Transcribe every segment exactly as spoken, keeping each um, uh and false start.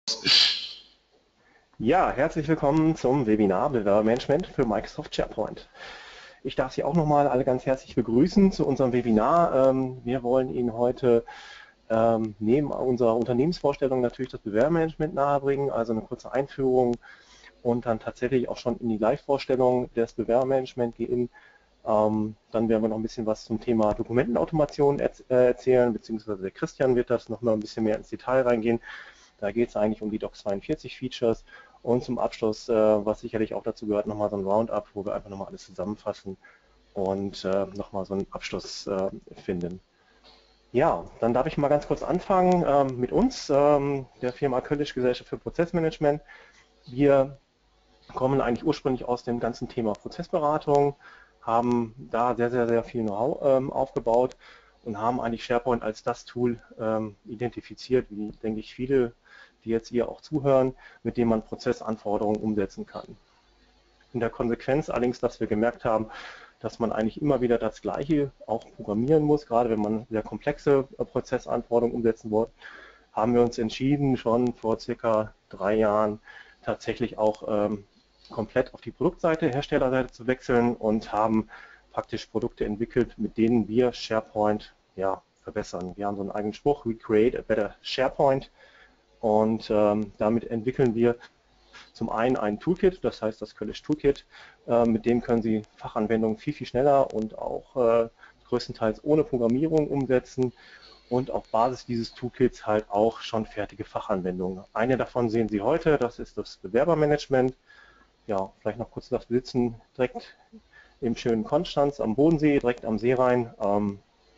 Ja, herzlich willkommen zum Webinar Bewerbermanagement für Microsoft SharePoint. Ich darf Sie auch nochmal alle ganz herzlich begrüßen zu unserem Webinar. Ähm, Wir wollen Ihnen heute ähm, neben unserer Unternehmensvorstellung natürlich das Bewerbermanagement nahebringen, also eine kurze Einführung und dann tatsächlich auch schon in die Live-Vorstellung des Bewerbermanagement gehen. Ähm, Dann werden wir noch ein bisschen was zum Thema Dokumentenautomation erz- äh, erzählen, beziehungsweise der Christian wird das noch mal ein bisschen mehr ins Detail reingehen. Da geht es eigentlich um die Doc zweiundvierzig Features und zum Abschluss, äh, was sicherlich auch dazu gehört, nochmal so ein Roundup, wo wir einfach nochmal alles zusammenfassen und äh, nochmal so einen Abschluss äh, finden. Ja, dann darf ich mal ganz kurz anfangen ähm, mit uns, ähm, der Firma Köllisch Gesellschaft für Prozessmanagement. Wir kommen eigentlich ursprünglich aus dem ganzen Thema Prozessberatung, haben da sehr, sehr, sehr viel Know-how ähm, aufgebaut und haben eigentlich SharePoint als das Tool ähm, identifiziert, wie, denke ich, viele, die jetzt hier auch zuhören, mit dem man Prozessanforderungen umsetzen kann. In der Konsequenz allerdings, dass wir gemerkt haben, dass man eigentlich immer wieder das Gleiche auch programmieren muss, gerade wenn man sehr komplexe äh, Prozessanforderungen umsetzen will, haben wir uns entschieden, schon vor circa drei Jahren tatsächlich auch ähm, komplett auf die Produktseite, Herstellerseite zu wechseln und haben praktisch Produkte entwickelt, mit denen wir SharePoint ja, verbessern. Wir haben so einen eigenen Spruch, we create a better SharePoint, und ähm, damit entwickeln wir zum einen ein Toolkit, das heißt das Köllisch Toolkit, äh, mit dem können Sie Fachanwendungen viel, viel schneller und auch äh, größtenteils ohne Programmierung umsetzen und auf Basis dieses Toolkits halt auch schon fertige Fachanwendungen. Eine davon sehen Sie heute, das ist das Bewerbermanagement. Ja, vielleicht noch kurz das Besitzen direkt im schönen Konstanz am Bodensee, direkt am Seerhein. Ähm,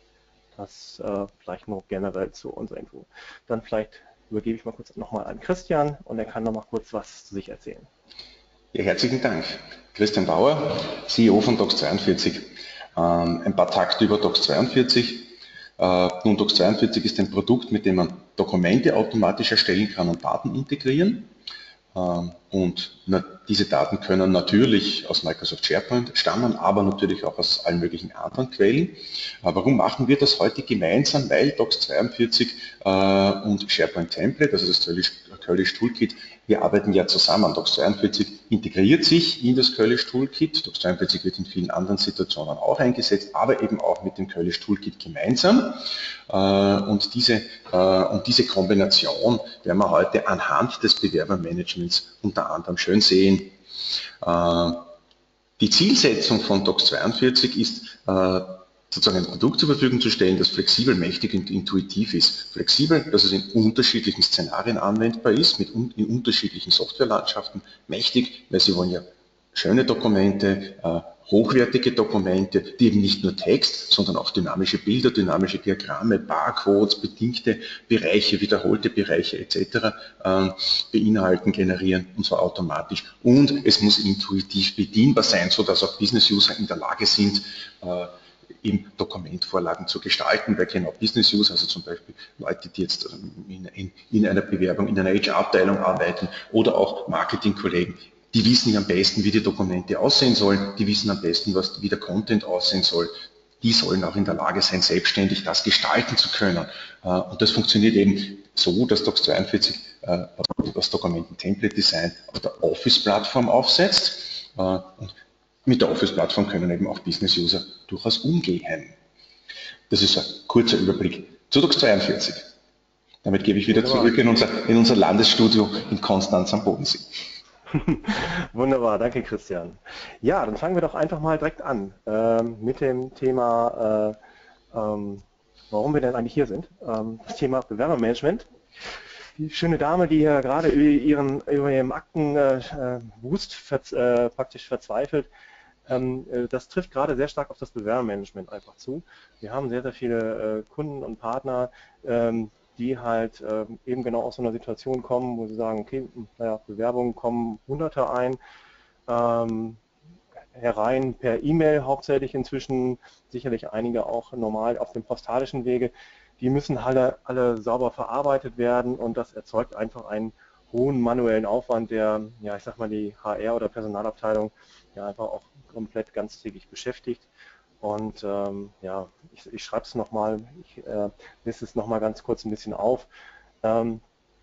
das äh, vielleicht nur generell zu unserer Info. Dann vielleicht übergebe ich mal kurz nochmal an Christian und er kann noch mal kurz was zu sich erzählen. Ja, herzlichen Dank. Christian Bauer, C E O von Docs zweiundvierzig. Ähm, ein paar Takte über Docs zweiundvierzig. Äh, nun, Docs zweiundvierzig ist ein Produkt, mit dem man Dokumente automatisch erstellen kann und Daten integrieren. Ähm, Und diese Daten können natürlich aus Microsoft SharePoint stammen, aber natürlich auch aus allen möglichen anderen Quellen. Äh, Warum machen wir das heute gemeinsam? Weil Docs zweiundvierzig äh, und SharePoint Template, also das Köllisch Toolkit, wir arbeiten ja zusammen. Docs zweiundvierzig integriert sich in das Köllisch Toolkit. Docs zweiundvierzig wird in vielen anderen Situationen auch eingesetzt, aber eben auch mit dem Köllisch Toolkit gemeinsam. Und diese, und diese Kombination werden wir heute anhand des Bewerbermanagements unter anderem schön sehen. Die Zielsetzung von Docs zweiundvierzig ist, sozusagen ein Produkt zur Verfügung zu stellen, das flexibel, mächtig und intuitiv ist. Flexibel, dass es in unterschiedlichen Szenarien anwendbar ist, mit un in unterschiedlichen Softwarelandschaften. Mächtig, weil Sie wollen ja schöne Dokumente, äh, hochwertige Dokumente, die eben nicht nur Text, sondern auch dynamische Bilder, dynamische Diagramme, Barcodes, bedingte Bereiche, wiederholte Bereiche et cetera äh, beinhalten, generieren, und zwar automatisch. Und es muss intuitiv bedienbar sein, sodass auch Business-User in der Lage sind, äh, eben Dokumentvorlagen zu gestalten, weil genau Business-User, also zum Beispiel Leute, die jetzt in, in, in einer Bewerbung, in einer H R-Abteilung arbeiten oder auch Marketingkollegen, die wissen ja am besten, wie die Dokumente aussehen sollen, die wissen am besten, was, wie der Content aussehen soll. Die sollen auch in der Lage sein, selbstständig das gestalten zu können. Und das funktioniert eben so, dass Docs zweiundvierzig das Dokumenten-Template-Design auf der Office-Plattform aufsetzt. Und mit der Office-Plattform können eben auch Business-User durchaus umgehen. Das ist ein kurzer Überblick zu Docs zweiundvierzig. Damit gebe ich wieder Wunderbar. zurück in unser, in unser Landesstudio in Konstanz am Bodensee. Wunderbar, danke Christian. Ja, dann fangen wir doch einfach mal direkt an ähm, mit dem Thema, äh, ähm, warum wir denn eigentlich hier sind. Ähm, das Thema Bewerbermanagement. Die schöne Dame, die hier gerade über ihren, über ihren Aktenwust äh, ver, äh, praktisch verzweifelt, ähm, äh, das trifft gerade sehr stark auf das Bewerbermanagement einfach zu. Wir haben sehr, sehr viele äh, Kunden und Partner, ähm, die halt ähm, eben genau aus so einer Situation kommen, wo sie sagen, okay, naja, Bewerbungen kommen Hunderte ein, ähm, herein per E-Mail hauptsächlich inzwischen, sicherlich einige auch normal auf dem postalischen Wege. Die müssen alle, alle sauber verarbeitet werden und das erzeugt einfach einen hohen manuellen Aufwand, der, ja, ich sag mal, die H R- oder Personalabteilung ja einfach auch komplett ganztägig beschäftigt. Und ähm, ja, ich, ich schreibe es nochmal, ich äh, lese es nochmal ganz kurz ein bisschen auf. Ähm,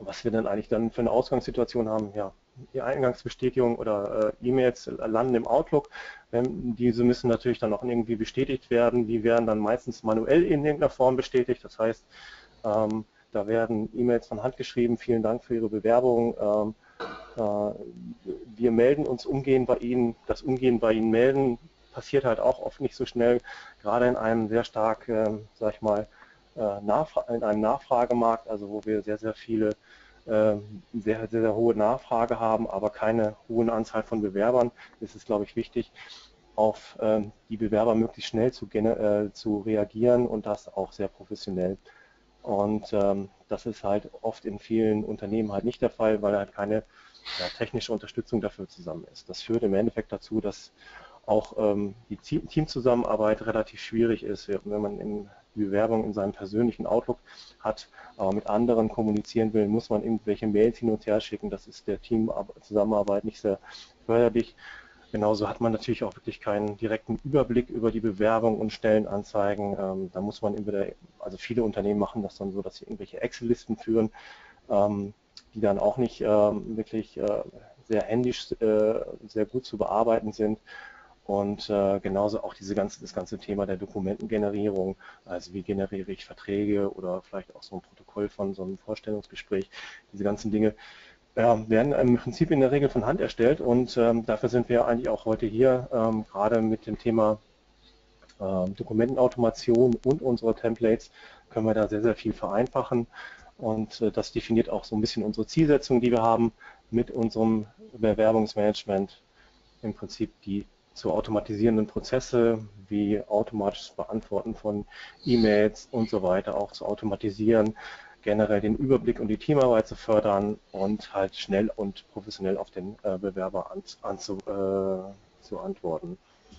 was wir dann eigentlich dann für eine Ausgangssituation haben, ja, die Eingangsbestätigung oder äh, E-Mails landen im Outlook. Ähm, diese müssen natürlich dann auch irgendwie bestätigt werden. Die werden dann meistens manuell in irgendeiner Form bestätigt. Das heißt, ähm, da werden E-Mails von Hand geschrieben, vielen Dank für Ihre Bewerbung. Ähm, äh, wir melden uns umgehend bei Ihnen. Das Umgehend bei Ihnen melden passiert halt auch oft nicht so schnell, gerade in einem sehr stark, äh, sag ich mal, äh, Nachfra in einem Nachfragemarkt, also wo wir sehr, sehr viele sehr, sehr, sehr hohe Nachfrage haben, aber keine hohe Anzahl von Bewerbern, ist es, glaube ich, wichtig, auf ähm, die Bewerber möglichst schnell zu, äh, zu reagieren und das auch sehr professionell. Und ähm, das ist halt oft in vielen Unternehmen halt nicht der Fall, weil halt keine ja, technische Unterstützung dafür zusammen ist. Das führt im Endeffekt dazu, dass auch ähm, die Teamzusammenarbeit relativ schwierig ist, wenn man in die Bewerbung in seinem persönlichen Outlook hat, aber mit anderen kommunizieren will, muss man irgendwelche Mails hin und her schicken. Das ist der Teamzusammenarbeit nicht sehr förderlich. Genauso hat man natürlich auch wirklich keinen direkten Überblick über die Bewerbung und Stellenanzeigen. Ähm, da muss man entweder, also viele Unternehmen machen das dann so, dass sie irgendwelche Excel-Listen führen, ähm, die dann auch nicht ähm, wirklich äh, sehr händisch, äh, sehr gut zu bearbeiten sind. Und äh, genauso auch diese ganze, das ganze Thema der Dokumentengenerierung, also wie generiere ich Verträge oder vielleicht auch so ein Protokoll von so einem Vorstellungsgespräch, diese ganzen Dinge ja, werden im Prinzip in der Regel von Hand erstellt und ähm, dafür sind wir eigentlich auch heute hier, ähm, gerade mit dem Thema äh, Dokumentenautomation und unsere Templates können wir da sehr, sehr viel vereinfachen und äh, das definiert auch so ein bisschen unsere Zielsetzung, die wir haben mit unserem Bewerbungsmanagement, im Prinzip die zu automatisierenden Prozesse wie automatisches Beantworten von E-Mails und so weiter auch zu automatisieren, generell den Überblick und die Teamarbeit zu fördern und halt schnell und professionell auf den äh, Bewerber an, an zu, äh, zu antworten.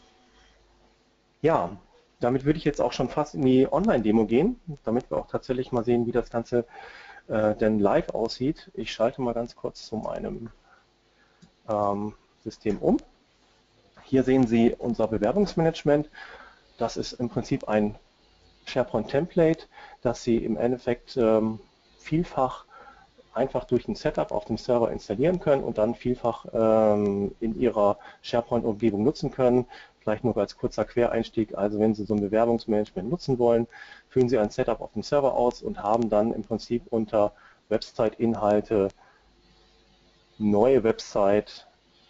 Ja, damit würde ich jetzt auch schon fast in die Online-Demo gehen, damit wir auch tatsächlich mal sehen, wie das Ganze äh, denn live aussieht. Ich schalte mal ganz kurz zu meinem ähm, System um. Hier sehen Sie unser Bewerbungsmanagement. Das ist im Prinzip ein SharePoint-Template, das Sie im Endeffekt ähm, vielfach einfach durch ein Setup auf dem Server installieren können und dann vielfach ähm, in Ihrer SharePoint-Umgebung nutzen können. Vielleicht nur als kurzer Quereinstieg, also wenn Sie so ein Bewerbungsmanagement nutzen wollen, führen Sie ein Setup auf dem Server aus und haben dann im Prinzip unter Website-Inhalte, neue Website,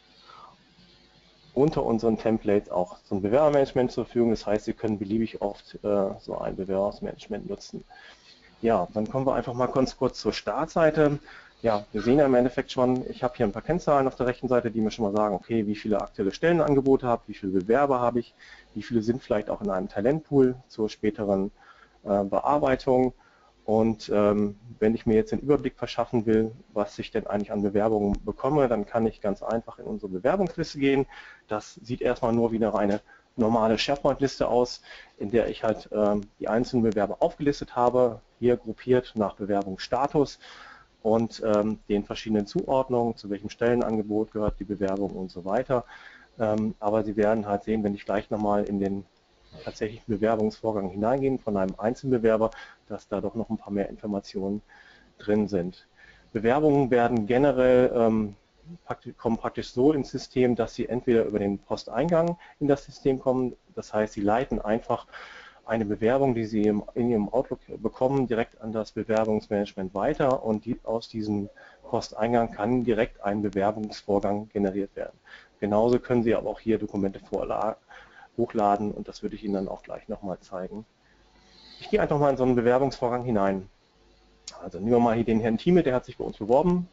unter unseren Templates auch so ein Bewerbermanagement zur Verfügung. Das heißt, Sie können beliebig oft äh, so ein Bewerbermanagement nutzen. Ja, dann kommen wir einfach mal ganz kurz zur Startseite. Ja, wir sehen ja im Endeffekt schon, ich habe hier ein paar Kennzahlen auf der rechten Seite, die mir schon mal sagen, okay, wie viele aktuelle Stellenangebote habe, wie viele Bewerber habe ich, wie viele sind vielleicht auch in einem Talentpool zur späteren äh, Bearbeitung. Und ähm, wenn ich mir jetzt den Überblick verschaffen will, was ich denn eigentlich an Bewerbungen bekomme, dann kann ich ganz einfach in unsere Bewerbungsliste gehen. Das sieht erstmal nur wie eine reine normale SharePoint-Liste aus, in der ich halt ähm, die einzelnen Bewerber aufgelistet habe, hier gruppiert nach Bewerbungsstatus und ähm, den verschiedenen Zuordnungen, zu welchem Stellenangebot gehört die Bewerbung und so weiter. Ähm, aber Sie werden halt sehen, wenn ich gleich nochmal in den tatsächlichen Bewerbungsvorgang hineingehen von einem Einzelbewerber, dass da doch noch ein paar mehr Informationen drin sind. Bewerbungen werden generell ähm, praktisch, kommen praktisch so ins System, dass sie entweder über den Posteingang in das System kommen, das heißt, sie leiten einfach eine Bewerbung, die Sie in Ihrem Outlook bekommen, direkt an das Bewerbungsmanagement weiter und die, aus diesem Posteingang kann direkt ein Bewerbungsvorgang generiert werden. Genauso können Sie aber auch hier Dokumente vorladen, hochladen und das würde ich Ihnen dann auch gleich nochmal zeigen. Ich gehe einfach mal in so einen Bewerbungsvorgang hinein. Also nehmen wir mal hier den Herrn Thieme, der hat sich bei uns beworben.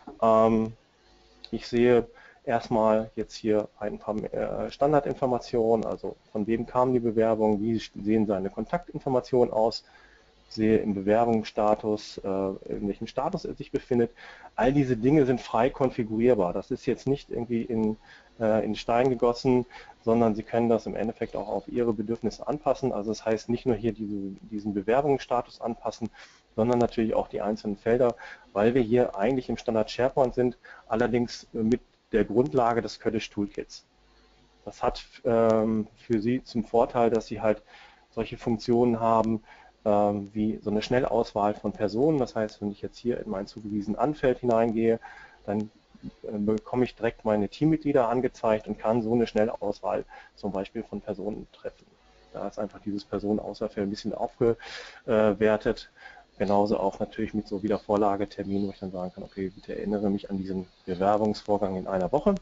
Ähm, ich sehe erstmal jetzt hier ein paar Standardinformationen, also von wem kam die Bewerbung, wie sehen seine Kontaktinformationen aus, ich sehe im Bewerbungsstatus, äh, in welchem Status er sich befindet. All diese Dinge sind frei konfigurierbar. Das ist jetzt nicht irgendwie in, äh, in Stein gegossen, sondern Sie können das im Endeffekt auch auf Ihre Bedürfnisse anpassen. Also das heißt nicht nur hier diese, diesen Bewerbungsstatus anpassen, sondern natürlich auch die einzelnen Felder, weil wir hier eigentlich im Standard SharePoint sind, allerdings mit der Grundlage des Ködisch Toolkits. Das hat ähm, für Sie zum Vorteil, dass Sie halt solche Funktionen haben, ähm, wie so eine Schnellauswahl von Personen. Das heißt, wenn ich jetzt hier in mein zugewiesen Anfeld hineingehe, dann äh, bekomme ich direkt meine Teammitglieder angezeigt und kann so eine Schnellauswahl zum Beispiel von Personen treffen. Da ist einfach dieses Personenauswahlfeld ein bisschen aufgewertet. Genauso auch natürlich mit so Wiedervorlageterminen, wo ich dann sagen kann, okay, bitte erinnere mich an diesen Bewerbungsvorgang in einer Woche.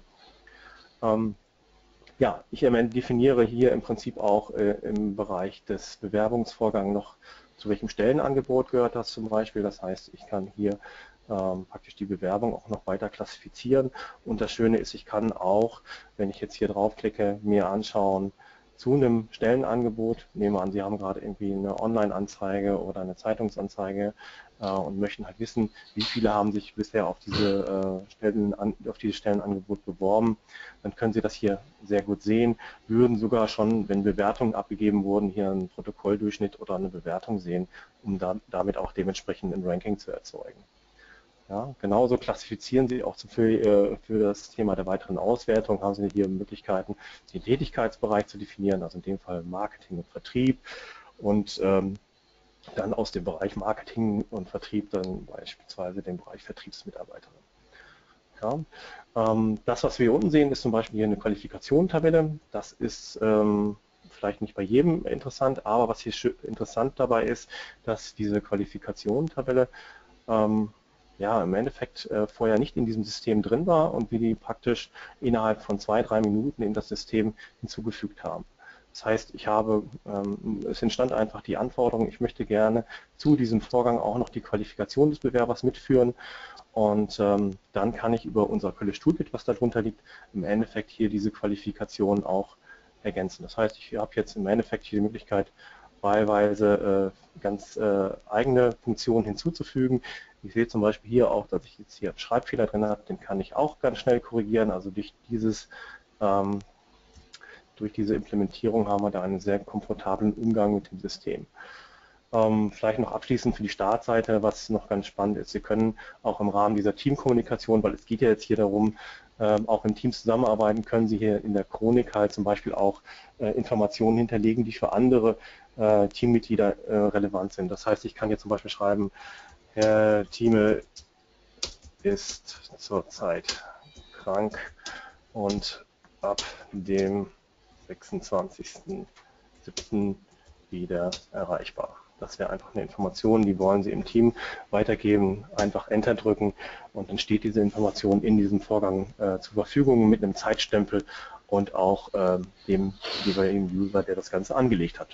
Ähm, ja, ich definiere hier im Prinzip auch äh, im Bereich des Bewerbungsvorgangs noch, zu welchem Stellenangebot gehört das zum Beispiel. Das heißt, ich kann hier ähm, praktisch die Bewerbung auch noch weiter klassifizieren. Und das Schöne ist, ich kann auch, wenn ich jetzt hier draufklicke, mir anschauen, zu einem Stellenangebot, nehmen wir an, Sie haben gerade irgendwie eine Online-Anzeige oder eine Zeitungsanzeige äh, und möchten halt wissen, wie viele haben sich bisher auf, diese, äh, Stellen, auf dieses Stellenangebot beworben, dann können Sie das hier sehr gut sehen, würden sogar schon, wenn Bewertungen abgegeben wurden, hier einen Protokolldurchschnitt oder eine Bewertung sehen, um da, damit auch dementsprechend ein Ranking zu erzeugen. Ja, genauso klassifizieren Sie auch für, für das Thema der weiteren Auswertung, haben Sie hier Möglichkeiten, den Tätigkeitsbereich zu definieren, also in dem Fall Marketing und Vertrieb, und ähm, dann aus dem Bereich Marketing und Vertrieb dann beispielsweise den Bereich Vertriebsmitarbeiterin. Ja, ähm, das, was wir hier unten sehen, ist zum Beispiel hier eine Qualifikationstabelle. Das ist ähm, vielleicht nicht bei jedem interessant, aber was hier interessant dabei ist, dass diese Qualifikationstabelle ähm, ja, im Endeffekt äh, vorher nicht in diesem System drin war und wir die praktisch innerhalb von zwei, drei Minuten in das System hinzugefügt haben. Das heißt, ich habe, ähm, es entstand einfach die Anforderung, ich möchte gerne zu diesem Vorgang auch noch die Qualifikation des Bewerbers mitführen, und ähm, dann kann ich über unser College Toolkit, was darunter liegt, im Endeffekt hier diese Qualifikation auch ergänzen. Das heißt, ich habe jetzt im Endeffekt hier die Möglichkeit, wahlweise äh, ganz äh, eigene Funktionen hinzuzufügen. Ich sehe zum Beispiel hier auch, dass ich jetzt hier einen Schreibfehler drin habe, den kann ich auch ganz schnell korrigieren. Also durch dieses ähm, durch diese Implementierung haben wir da einen sehr komfortablen Umgang mit dem System. Ähm, vielleicht noch abschließend für die Startseite, was noch ganz spannend ist. Sie können auch im Rahmen dieser Teamkommunikation, weil es geht ja jetzt hier darum, ähm, auch in Teams zusammenarbeiten, können Sie hier in der Chronik halt zum Beispiel auch äh, Informationen hinterlegen, die für andere äh, Teammitglieder äh, relevant sind. Das heißt, ich kann hier zum Beispiel schreiben, Herr Thieme ist zurzeit krank und ab dem sechsundzwanzigsten siebten wieder erreichbar. Das wäre einfach eine Information, die wollen Sie im Team weitergeben, einfach Enter drücken und dann steht diese Information in diesem Vorgang äh, zur Verfügung mit einem Zeitstempel und auch äh, dem jeweiligen User, der das Ganze angelegt hat.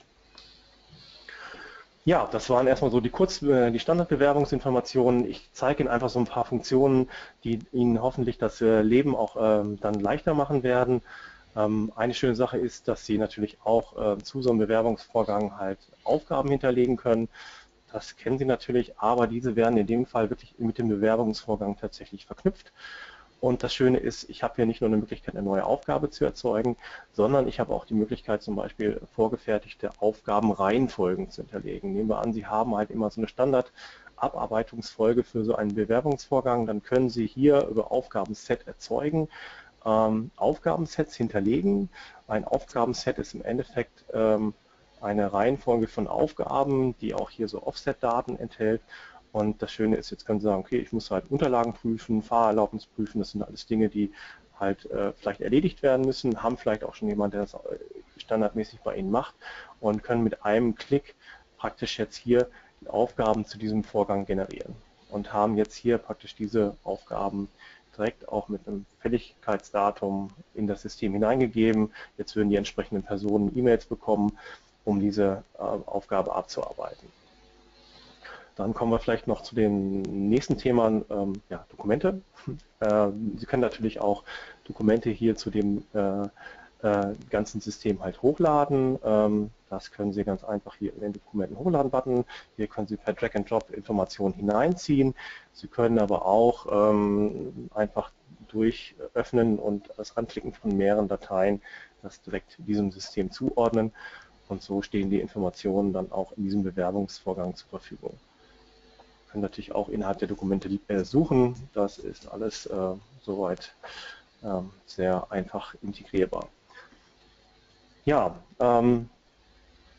Ja, das waren erstmal so die kurz die Standardbewerbungsinformationen. Ich zeige Ihnen einfach so ein paar Funktionen, die Ihnen hoffentlich das Leben auch ähm, dann leichter machen werden. Ähm, eine schöne Sache ist, dass Sie natürlich auch äh, zu so einem Bewerbungsvorgang halt Aufgaben hinterlegen können. Das kennen Sie natürlich, aber diese werden in dem Fall wirklich mit dem Bewerbungsvorgang tatsächlich verknüpft. Und das Schöne ist, ich habe hier nicht nur eine Möglichkeit, eine neue Aufgabe zu erzeugen, sondern ich habe auch die Möglichkeit, zum Beispiel vorgefertigte Aufgabenreihenfolgen zu hinterlegen. Nehmen wir an, Sie haben halt immer so eine Standardabarbeitungsfolge für so einen Bewerbungsvorgang, dann können Sie hier über Aufgabenset erzeugen, ähm, Aufgabensets hinterlegen. Ein Aufgabenset ist im Endeffekt ähm, eine Reihenfolge von Aufgaben, die auch hier so Offset-Daten enthält. Und das Schöne ist, jetzt können Sie sagen, okay, ich muss halt Unterlagen prüfen, Fahrerlaubnis prüfen, das sind alles Dinge, die halt äh, vielleicht erledigt werden müssen, haben vielleicht auch schon jemand, der das standardmäßig bei Ihnen macht, und können mit einem Klick praktisch jetzt hier die Aufgaben zu diesem Vorgang generieren und haben jetzt hier praktisch diese Aufgaben direkt auch mit einem Fälligkeitsdatum in das System hineingegeben. Jetzt würden die entsprechenden Personen E-Mails bekommen, um diese äh, Aufgabe abzuarbeiten. Dann kommen wir vielleicht noch zu dem nächsten Thema, ähm, ja, Dokumente. Äh, Sie können natürlich auch Dokumente hier zu dem äh, äh, ganzen System halt hochladen. Ähm, das können Sie ganz einfach hier in den Dokumenten hochladen-Button. Hier können Sie per Drag and Drop Informationen hineinziehen. Sie können aber auch ähm, einfach durch Öffnen und das Anklicken von mehreren Dateien das direkt diesem System zuordnen. Und so stehen die Informationen dann auch in diesem Bewerbungsvorgang zur Verfügung. Wir können natürlich auch innerhalb der Dokumente äh, suchen. Das ist alles äh, soweit äh, sehr einfach integrierbar. Ja, ähm,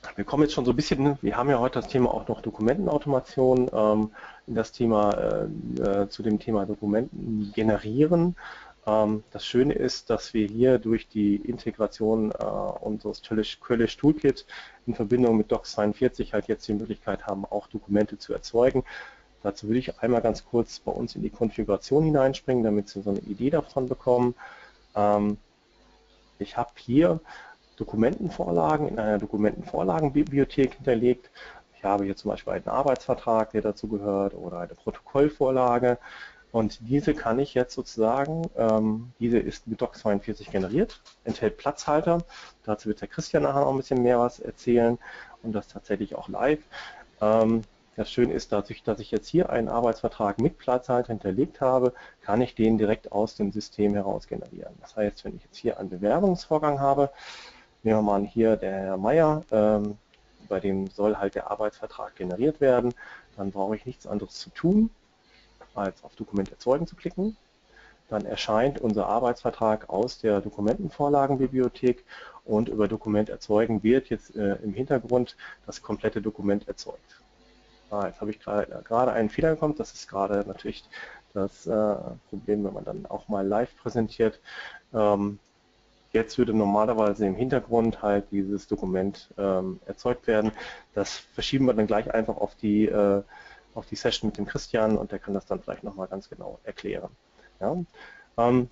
Wir kommen jetzt schon so ein bisschen, wir haben ja heute das Thema auch noch Dokumentenautomation, ähm, das Thema äh, äh, zu dem Thema Dokumenten generieren. Ähm, das Schöne ist, dass wir hier durch die Integration äh, unseres Quellage Toolkit in Verbindung mit Docs zweiundvierzig halt jetzt die Möglichkeit haben, auch Dokumente zu erzeugen. Dazu würde ich einmal ganz kurz bei uns in die Konfiguration hineinspringen, damit Sie so eine Idee davon bekommen. Ähm, ich habe hier Dokumentenvorlagen in einer Dokumentenvorlagenbibliothek hinterlegt. Ich habe hier zum Beispiel einen Arbeitsvertrag, der dazu gehört, oder eine Protokollvorlage. Und diese kann ich jetzt sozusagen, ähm, diese ist mit Docs zweiundvierzig generiert, enthält Platzhalter. Dazu wird der Christian nachher noch ein bisschen mehr was erzählen und das tatsächlich auch live. Ähm, das Schöne ist, dadurch, dass ich jetzt hier einen Arbeitsvertrag mit Platzhalter hinterlegt habe, kann ich den direkt aus dem System heraus generieren. Das heißt, wenn ich jetzt hier einen Bewerbungsvorgang habe, nehmen wir mal an, hier der Herr Meier, ähm, bei dem soll halt der Arbeitsvertrag generiert werden, dann brauche ich nichts anderes zu tun, als auf Dokument erzeugen zu klicken. Dann erscheint unser Arbeitsvertrag aus der Dokumentenvorlagenbibliothek und über Dokument erzeugen wird jetzt äh, im Hintergrund das komplette Dokument erzeugt. Ah, jetzt habe ich gerade einen Fehler bekommen, das ist gerade natürlich das äh, Problem, wenn man dann auch mal live präsentiert. Ähm, Jetzt würde normalerweise im Hintergrund halt dieses Dokument ähm, erzeugt werden. Das verschieben wir dann gleich einfach auf die, äh, auf die Session mit dem Christian und der kann das dann vielleicht nochmal ganz genau erklären. Ja? Ähm,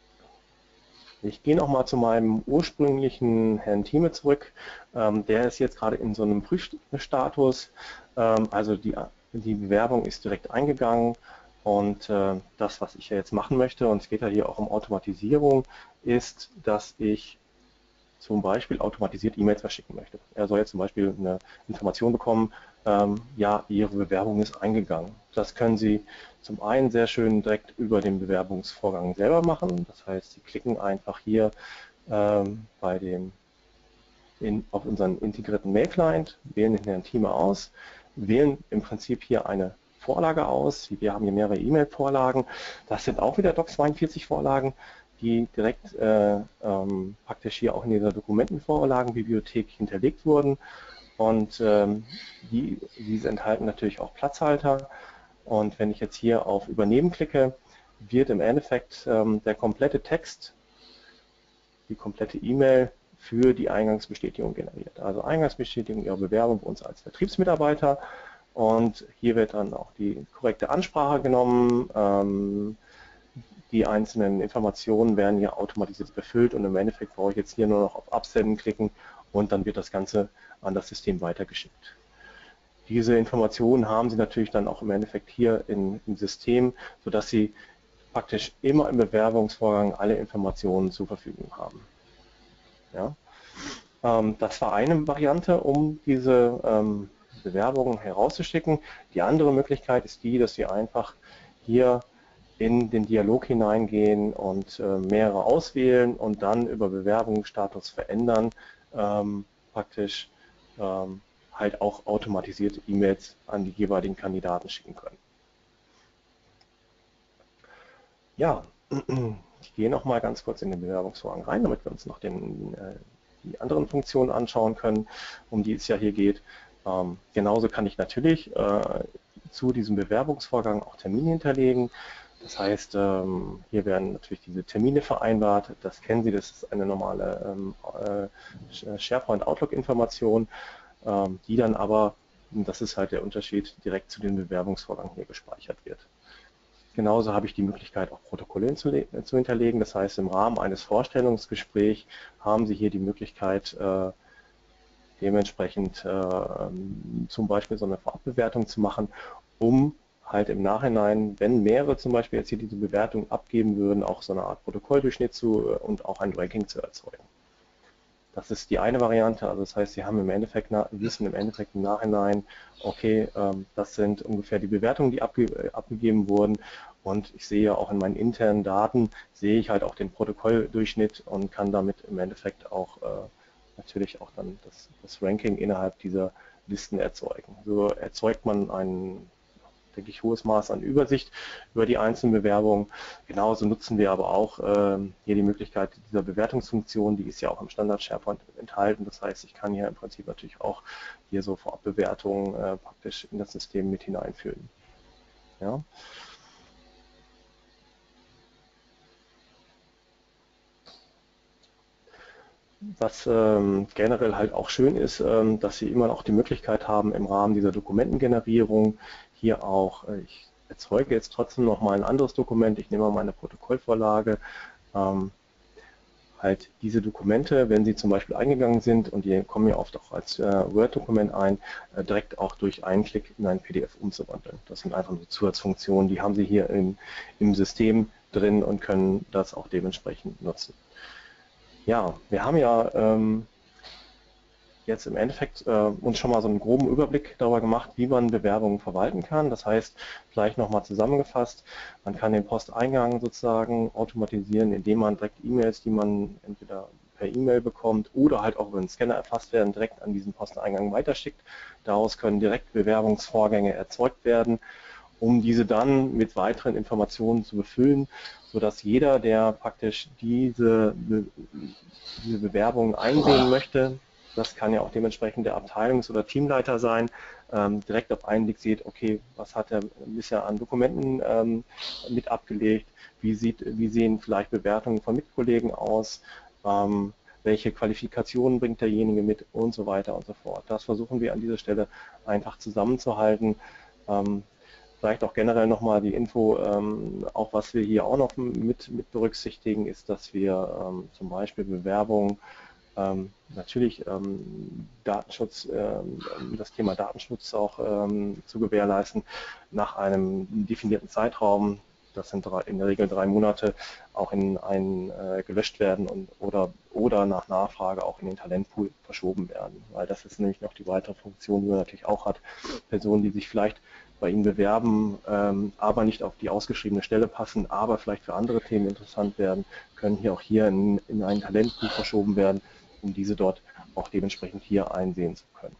ich gehe nochmal zu meinem ursprünglichen Herrn Thieme zurück. Ähm, der ist jetzt gerade in so einem Prüfstatus. Ähm, also die, die Bewerbung ist direkt eingegangen. Und äh, das, was ich ja jetzt machen möchte, und es geht ja hier auch um Automatisierung, ist, dass ich zum Beispiel automatisiert E-Mails verschicken möchte. Er soll jetzt zum Beispiel eine Information bekommen, ähm, ja, Ihre Bewerbung ist eingegangen. Das können Sie zum einen sehr schön direkt über den Bewerbungsvorgang selber machen. Das heißt, Sie klicken einfach hier ähm, bei dem in, auf unseren integrierten Mail-Client, wählen den Herrn Thieme aus, wählen im Prinzip hier eine Vorlage aus. Wir haben hier mehrere E-Mail-Vorlagen. Das sind auch wieder Docs zweiundvierzig Vorlagen, die direkt äh, ähm, praktisch hier auch in dieser Dokumentenvorlagenbibliothek hinterlegt wurden. Und ähm, die, diese enthalten natürlich auch Platzhalter. Und wenn ich jetzt hier auf Übernehmen klicke, wird im Endeffekt ähm, der komplette Text, die komplette E-Mail für die Eingangsbestätigung generiert. Also Eingangsbestätigung Ihrer Bewerbung bei uns als Vertriebsmitarbeiter. Und hier wird dann auch die korrekte Ansprache genommen. Ähm, die einzelnen Informationen werden hier automatisiert befüllt und im Endeffekt brauche ich jetzt hier nur noch auf Absenden klicken und dann wird das Ganze an das System weitergeschickt. Diese Informationen haben Sie natürlich dann auch im Endeffekt hier in, im System, sodass Sie praktisch immer im Bewerbungsvorgang alle Informationen zur Verfügung haben. Ja? Ähm, das war eine Variante, um diese ähm, Bewerbungen herauszuschicken. Die andere Möglichkeit ist die, dass Sie einfach hier in den Dialog hineingehen und äh, mehrere auswählen und dann über Bewerbungsstatus verändern, ähm, praktisch ähm, halt auch automatisierte E-Mails an die jeweiligen Kandidaten schicken können. Ja, ich gehe noch mal ganz kurz in den Bewerbungsvorgang rein, damit wir uns noch den, äh, die anderen Funktionen anschauen können, um die es ja hier geht. Ähm, genauso kann ich natürlich äh, zu diesem Bewerbungsvorgang auch Termine hinterlegen. Das heißt, ähm, hier werden natürlich diese Termine vereinbart. Das kennen Sie, das ist eine normale ähm, äh, SharePoint-Outlook-Information, ähm, die dann aber, das ist halt der Unterschied, direkt zu dem Bewerbungsvorgang hier gespeichert wird. Genauso habe ich die Möglichkeit, auch Protokolle zu, zu hinterlegen. Das heißt, im Rahmen eines Vorstellungsgesprächs haben Sie hier die Möglichkeit, äh, dementsprechend äh, zum Beispiel so eine Vorabbewertung zu machen, um halt im Nachhinein, wenn mehrere zum Beispiel jetzt hier diese Bewertung abgeben würden, auch so eine Art Protokolldurchschnitt zu und auch ein Ranking zu erzeugen. Das ist die eine Variante, also das heißt, Sie haben im Endeffekt, wissen im Endeffekt im Nachhinein, okay, ähm, das sind ungefähr die Bewertungen, die abge abgegeben wurden und ich sehe auch in meinen internen Daten, sehe ich halt auch den Protokolldurchschnitt und kann damit im Endeffekt auch äh, natürlich auch dann das, das Ranking innerhalb dieser Listen erzeugen. So erzeugt man einen denke ich, hohes Maß an Übersicht über die einzelnen Bewerbungen. Genauso nutzen wir aber auch äh, hier die Möglichkeit dieser Bewertungsfunktion, die ist ja auch im Standard SharePoint enthalten. Das heißt, ich kann hier im Prinzip natürlich auch hier so Vorabbewertungen äh, praktisch in das System mit hineinführen. Ja. Was ähm, generell halt auch schön ist, ähm, dass Sie immer auch die Möglichkeit haben, im Rahmen dieser Dokumentengenerierung hier auch, äh, ich erzeuge jetzt trotzdem noch mal ein anderes Dokument, ich nehme mal meine Protokollvorlage, ähm, halt diese Dokumente, wenn sie zum Beispiel eingegangen sind und die kommen ja oft auch als äh, Word-Dokument ein, äh, direkt auch durch einen Klick in ein P D F umzuwandeln. Das sind einfach nur Zusatzfunktionen, die haben Sie hier in, im System drin und können das auch dementsprechend nutzen. Ja, wir haben ja ähm, jetzt im Endeffekt äh, uns schon mal so einen groben Überblick darüber gemacht, wie man Bewerbungen verwalten kann. Das heißt, vielleicht nochmal zusammengefasst, man kann den Posteingang sozusagen automatisieren, indem man direkt E-Mails, die man entweder per E-Mail bekommt oder halt auch über den Scanner erfasst werden, direkt an diesen Posteingang weiterschickt. Daraus können direkt Bewerbungsvorgänge erzeugt werden, um diese dann mit weiteren Informationen zu befüllen, sodass jeder, der praktisch diese, Be diese Bewerbungen einsehen möchte, das kann ja auch dementsprechend der Abteilungs- oder Teamleiter sein, ähm, direkt auf einen Blick sieht, okay, was hat er bisher an Dokumenten ähm, mit abgelegt, wie, sieht, wie sehen vielleicht Bewertungen von Mitkollegen aus, ähm, welche Qualifikationen bringt derjenige mit und so weiter und so fort. Das versuchen wir an dieser Stelle einfach zusammenzuhalten. Ähm, Vielleicht auch generell nochmal die Info, ähm, auch was wir hier auch noch mit, mit berücksichtigen, ist, dass wir ähm, zum Beispiel Bewerbungen, ähm, natürlich ähm, Datenschutz, ähm, das Thema Datenschutz auch ähm, zu gewährleisten, nach einem definierten Zeitraum, das sind drei, in der Regel drei Monate, auch in einen äh, gelöscht werden und, oder, oder nach Nachfrage auch in den Talentpool verschoben werden. Weil das ist nämlich noch die weitere Funktion, die man natürlich auch hat. Personen, die sich vielleicht bei Ihnen bewerben, ähm, aber nicht auf die ausgeschriebene Stelle passen, aber vielleicht für andere Themen interessant werden, können hier auch hier in, in einen Talentpool verschoben werden, um diese dort auch dementsprechend hier einsehen zu können.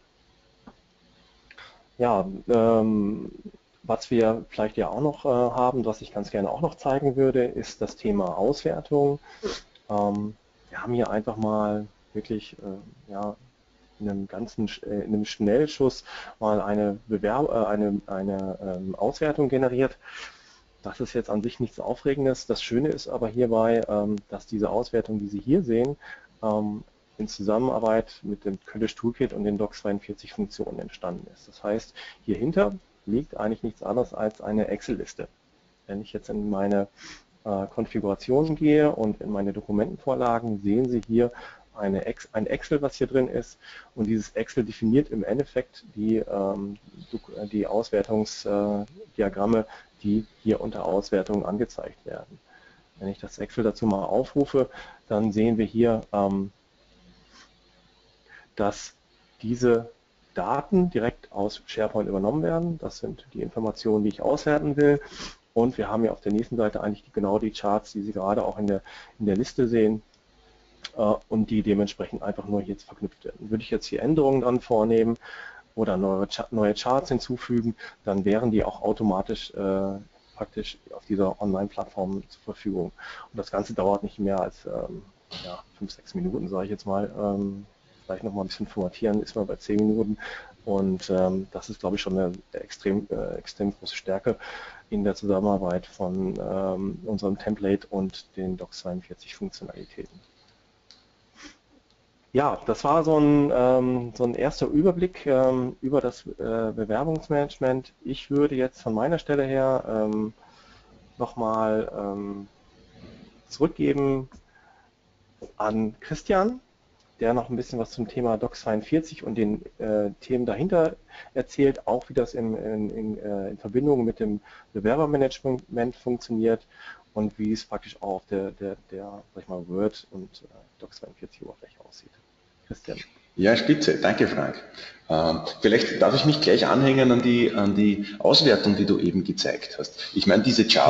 Ja, ähm, was wir vielleicht ja auch noch äh, haben, was ich ganz gerne auch noch zeigen würde, ist das Thema Auswertung. Ähm, wir haben hier einfach mal wirklich äh, ja, in einem ganzen äh, in einem Schnellschuss mal eine, Bewerb äh, eine, eine ähm, Auswertung generiert. Das ist jetzt an sich nichts Aufregendes. Das Schöne ist aber hierbei, ähm, dass diese Auswertung, die Sie hier sehen, ähm, in Zusammenarbeit mit dem Köllisch Toolkit und den Doc zweiundvierzig Funktionen entstanden ist. Das heißt, hierhinter liegt eigentlich nichts anderes als eine Excel-Liste. Wenn ich jetzt in meine äh, Konfiguration gehe und in meine Dokumentenvorlagen, sehen Sie hier eine Ex ein Excel, was hier drin ist, und dieses Excel definiert im Endeffekt die, ähm, die Auswertungsdiagramme, die hier unter Auswertung angezeigt werden. Wenn ich das Excel dazu mal aufrufe, dann sehen wir hier, ähm, dass diese Daten direkt aus SharePoint übernommen werden. Das sind die Informationen, die ich auswerten will. Und wir haben ja auf der nächsten Seite eigentlich genau die Charts, die Sie gerade auch in der, in der Liste sehen, äh, und die dementsprechend einfach nur jetzt verknüpft werden. Würde ich jetzt hier Änderungen dran vornehmen oder neue, neue Charts hinzufügen, dann wären die auch automatisch äh, praktisch auf dieser Online-Plattform zur Verfügung. Und das Ganze dauert nicht mehr als ähm, ja, fünf, sechs Minuten, sage ich jetzt mal. Ähm, vielleicht noch mal ein bisschen formatieren, ist man bei zehn Minuten. Und ähm, das ist, glaube ich, schon eine extrem, äh, extrem große Stärke in der Zusammenarbeit von ähm, unserem Template und den Doc zweiundvierzig Funktionalitäten. Ja, das war so ein, ähm, so ein erster Überblick ähm, über das äh, Bewerbungsmanagement. Ich würde jetzt von meiner Stelle her ähm, nochmal ähm, zurückgeben an Christian, der noch ein bisschen was zum Thema Doc zweiundvierzig und den äh, Themen dahinter erzählt, auch wie das in, in, in, äh, in Verbindung mit dem Bewerbermanagement funktioniert und wie es praktisch auch auf der, der, der sag ich mal, Word- und äh, Doc zweiundvierzig Oberfläche aussieht. Christian. Ja, spitze. Danke, Frank. Ähm, vielleicht darf ich mich gleich anhängen an die, an die Auswertung, die du eben gezeigt hast. Ich meine, diese Charts,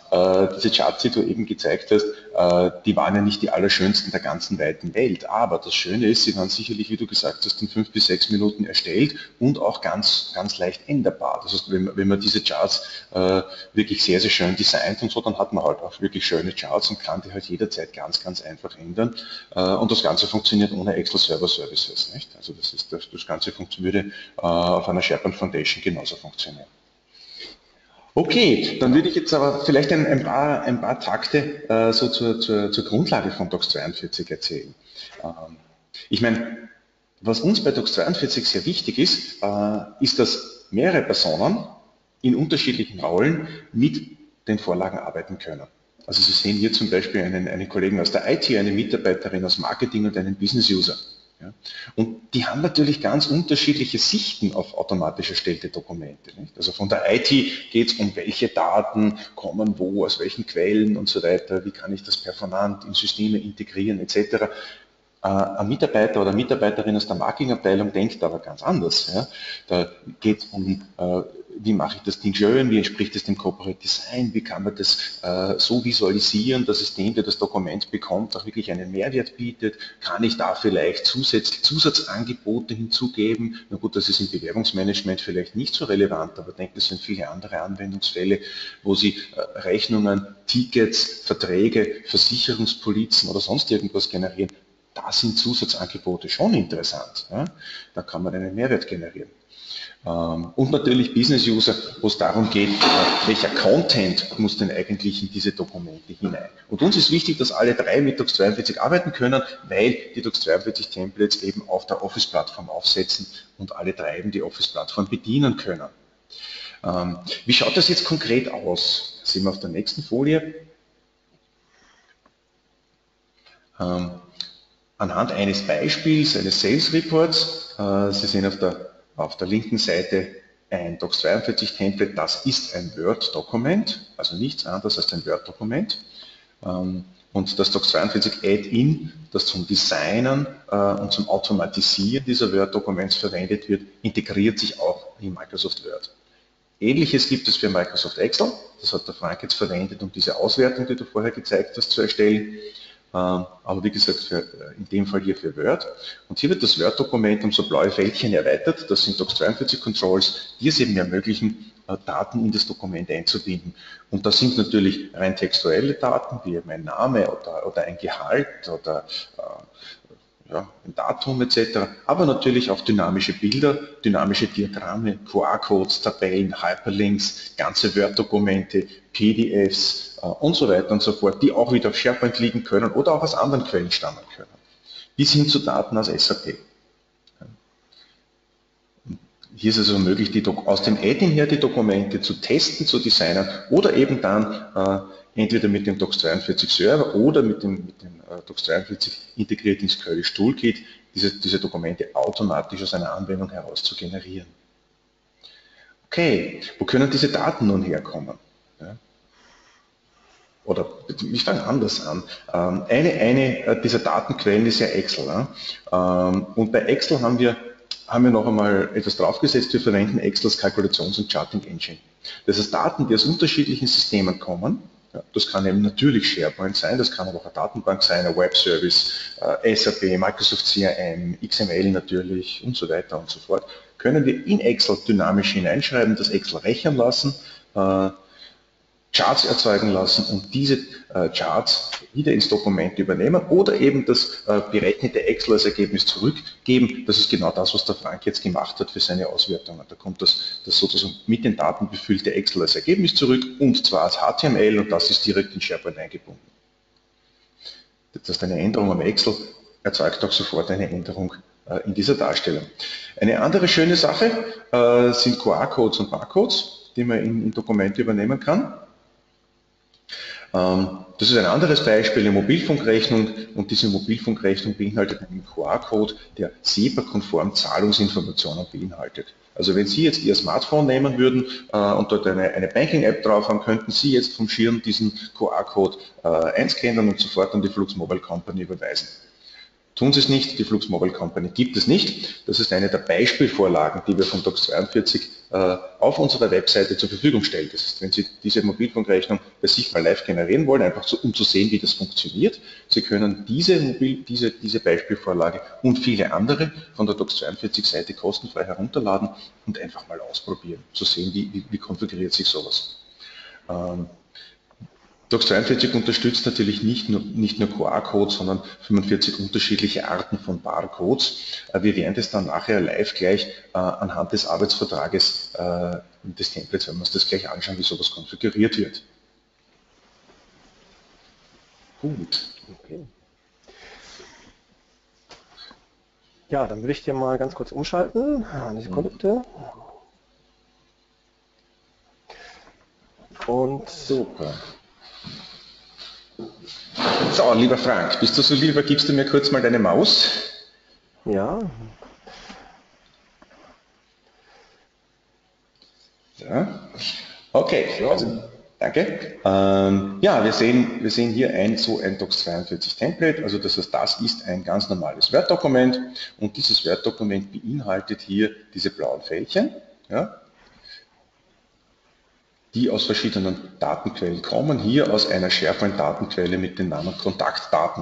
äh, diese Charts, die du eben gezeigt hast, äh, die waren ja nicht die allerschönsten der ganzen weiten Welt. Aber das Schöne ist, sie waren sicherlich, wie du gesagt hast, in fünf bis sechs Minuten erstellt und auch ganz, ganz leicht änderbar. Das heißt, wenn man, wenn man diese Charts äh, wirklich sehr, sehr schön designt und so, dann hat man halt auch wirklich schöne Charts und kann die halt jederzeit ganz, ganz einfach ändern. Äh, und das Ganze funktioniert ohne Excel Server Services. Nicht? Also das, ist, das, das Ganze würde äh, auf einer SharePoint Foundation genauso funktionieren. Okay, dann würde ich jetzt aber vielleicht ein, ein, paar, ein paar Takte äh, so zur, zur, zur Grundlage von Docs zweiundvierzig erzählen. Ähm, ich meine, was uns bei Docs zweiundvierzig sehr wichtig ist, äh, ist, dass mehrere Personen in unterschiedlichen Rollen mit den Vorlagen arbeiten können. Also Sie sehen hier zum Beispiel einen, einen Kollegen aus der I T, eine Mitarbeiterin aus Marketing und einen Business-User. Ja. Und die haben natürlich ganz unterschiedliche Sichten auf automatisch erstellte Dokumente. Nicht? Also von der I T geht es um welche Daten kommen wo, aus welchen Quellen und so weiter, wie kann ich das performant in Systeme integrieren et cetera. Äh, ein Mitarbeiter oder Mitarbeiterin aus der Marketingabteilung denkt aber ganz anders. Ja? Da geht es um, äh, wie mache ich das Ding schön, wie entspricht es dem Corporate Design, wie kann man das äh, so visualisieren, dass es dem, der das Dokument bekommt, auch wirklich einen Mehrwert bietet. Kann ich da vielleicht Zusatz, Zusatzangebote hinzugeben? Na gut, das ist im Bewerbungsmanagement vielleicht nicht so relevant, aber ich denke, das sind viele andere Anwendungsfälle, wo Sie äh, Rechnungen, Tickets, Verträge, Versicherungspolizen oder sonst irgendwas generieren. Da sind Zusatzangebote schon interessant. Ja? Da kann man einen Mehrwert generieren. Und natürlich Business-User, wo es darum geht, welcher Content muss denn eigentlich in diese Dokumente hinein. Und uns ist wichtig, dass alle drei mit Docs zweiundvierzig arbeiten können, weil die Docs zweiundvierzig Templates eben auf der Office-Plattform aufsetzen und alle drei eben die Office-Plattform bedienen können. Wie schaut das jetzt konkret aus? Das sehen wir auf der nächsten Folie. Anhand eines Beispiels, eines Sales Reports, Sie sehen auf der Auf der linken Seite ein Docs zweiundvierzig Template, das ist ein Word-Dokument, also nichts anderes als ein Word-Dokument. Und das Docs zweiundvierzig Add-in, das zum Designen und zum Automatisieren dieser Word-Dokuments verwendet wird, integriert sich auch in Microsoft Word. Ähnliches gibt es für Microsoft Excel, das hat der Frank jetzt verwendet, um diese Auswertung, die du vorher gezeigt hast, zu erstellen. Aber wie gesagt, für, in dem Fall hier für Word. Und hier wird das Word-Dokument um so blaue Fältchen erweitert. Das sind Docs zweiundvierzig Controls, die es eben ermöglichen, Daten in das Dokument einzubinden. Und das sind natürlich rein textuelle Daten, wie mein Name oder, oder ein Gehalt oder äh, ja, ein Datum et cetera. Aber natürlich auch dynamische Bilder, dynamische Diagramme, Q R-Codes, Tabellen, Hyperlinks, ganze Word-Dokumente, P D Fs, und so weiter und so fort, die auch wieder auf SharePoint liegen können oder auch aus anderen Quellen stammen können, bis hin zu Daten aus S A P. Hier ist es also möglich, die aus dem Add-in her die Dokumente zu testen, zu designen oder eben dann äh, entweder mit dem Docs zweiundvierzig Server oder mit dem, mit dem äh, Docs zweiundvierzig integriert ins Curlish Toolkit, diese, diese Dokumente automatisch aus einer Anwendung heraus zu generieren. Okay, wo können diese Daten nun herkommen? Ja. Oder ich fange anders an. Eine, eine dieser Datenquellen ist ja Excel. Und bei Excel haben wir, haben wir noch einmal etwas draufgesetzt. Wir verwenden Excel als Kalkulations- und Charting Engine. Das heißt, Daten, die aus unterschiedlichen Systemen kommen, das kann eben natürlich SharePoint sein, das kann aber auch eine Datenbank sein, ein Webservice, S A P, Microsoft C R M, X M L natürlich und so weiter und so fort, können wir in Excel dynamisch hineinschreiben, das Excel rechnen lassen, Charts erzeugen lassen und diese äh, Charts wieder ins Dokument übernehmen oder eben das äh, berechnete Excel als Ergebnis zurückgeben. Das ist genau das, was der Frank jetzt gemacht hat für seine Auswertungen. Da kommt das, das sozusagen mit den Daten befüllte Excel als Ergebnis zurück und zwar als H T M L und das ist direkt in SharePoint eingebunden. Das heißt, eine Änderung am Excel erzeugt auch sofort eine Änderung äh, in dieser Darstellung. Eine andere schöne Sache äh, sind Q R-Codes und Barcodes, die man in, in Dokumente übernehmen kann. Das ist ein anderes Beispiel, eine Mobilfunkrechnung und diese Mobilfunkrechnung beinhaltet einen Q R-Code, der SEPA-konform Zahlungsinformationen beinhaltet. Also wenn Sie jetzt Ihr Smartphone nehmen würden äh, und dort eine, eine Banking-App drauf haben, könnten Sie jetzt vom Schirm diesen Q R-Code äh, einscannen und sofort an die Flux Mobile Company überweisen. tun Sie es nicht, die Flux Mobile Company gibt es nicht. Das ist eine der Beispielvorlagen, die wir von Docs zweiundvierzig äh, auf unserer Webseite zur Verfügung stellen. Das heißt, wenn Sie diese Mobilfunkrechnung bei sich mal live generieren wollen, einfach so, um zu sehen, wie das funktioniert, Sie können diese, Mobil, diese, diese Beispielvorlage und viele andere von der Docs zweiundvierzig Seite kostenfrei herunterladen und einfach mal ausprobieren, zu sehen, wie, wie, wie konfiguriert sich sowas. Ähm, Docs zweiundvierzig unterstützt natürlich nicht nur, nicht nur Q R-Codes, sondern fünfundvierzig unterschiedliche Arten von Barcodes. Wir werden das dann nachher live gleich äh, anhand des Arbeitsvertrages äh, des Templates, wenn wir uns das gleich anschauen, wie sowas konfiguriert wird. Gut. Okay. Ja, dann würde ich dir mal ganz kurz umschalten. Eine Sekunde bitte. Und super. So, lieber Frank, bist du so lieber, gibst du mir kurz mal deine Maus? Ja. Ja. Okay, also danke. Ähm, ja, wir sehen, wir sehen hier ein so ein Docs zweiundvierzig Template, also das heißt, das ist ein ganz normales Word-Dokument und dieses Word-Dokument beinhaltet hier diese blauen Fältchen, ja, die aus verschiedenen Datenquellen kommen, hier aus einer SharePoint-Datenquelle mit dem Namen Kontaktdaten.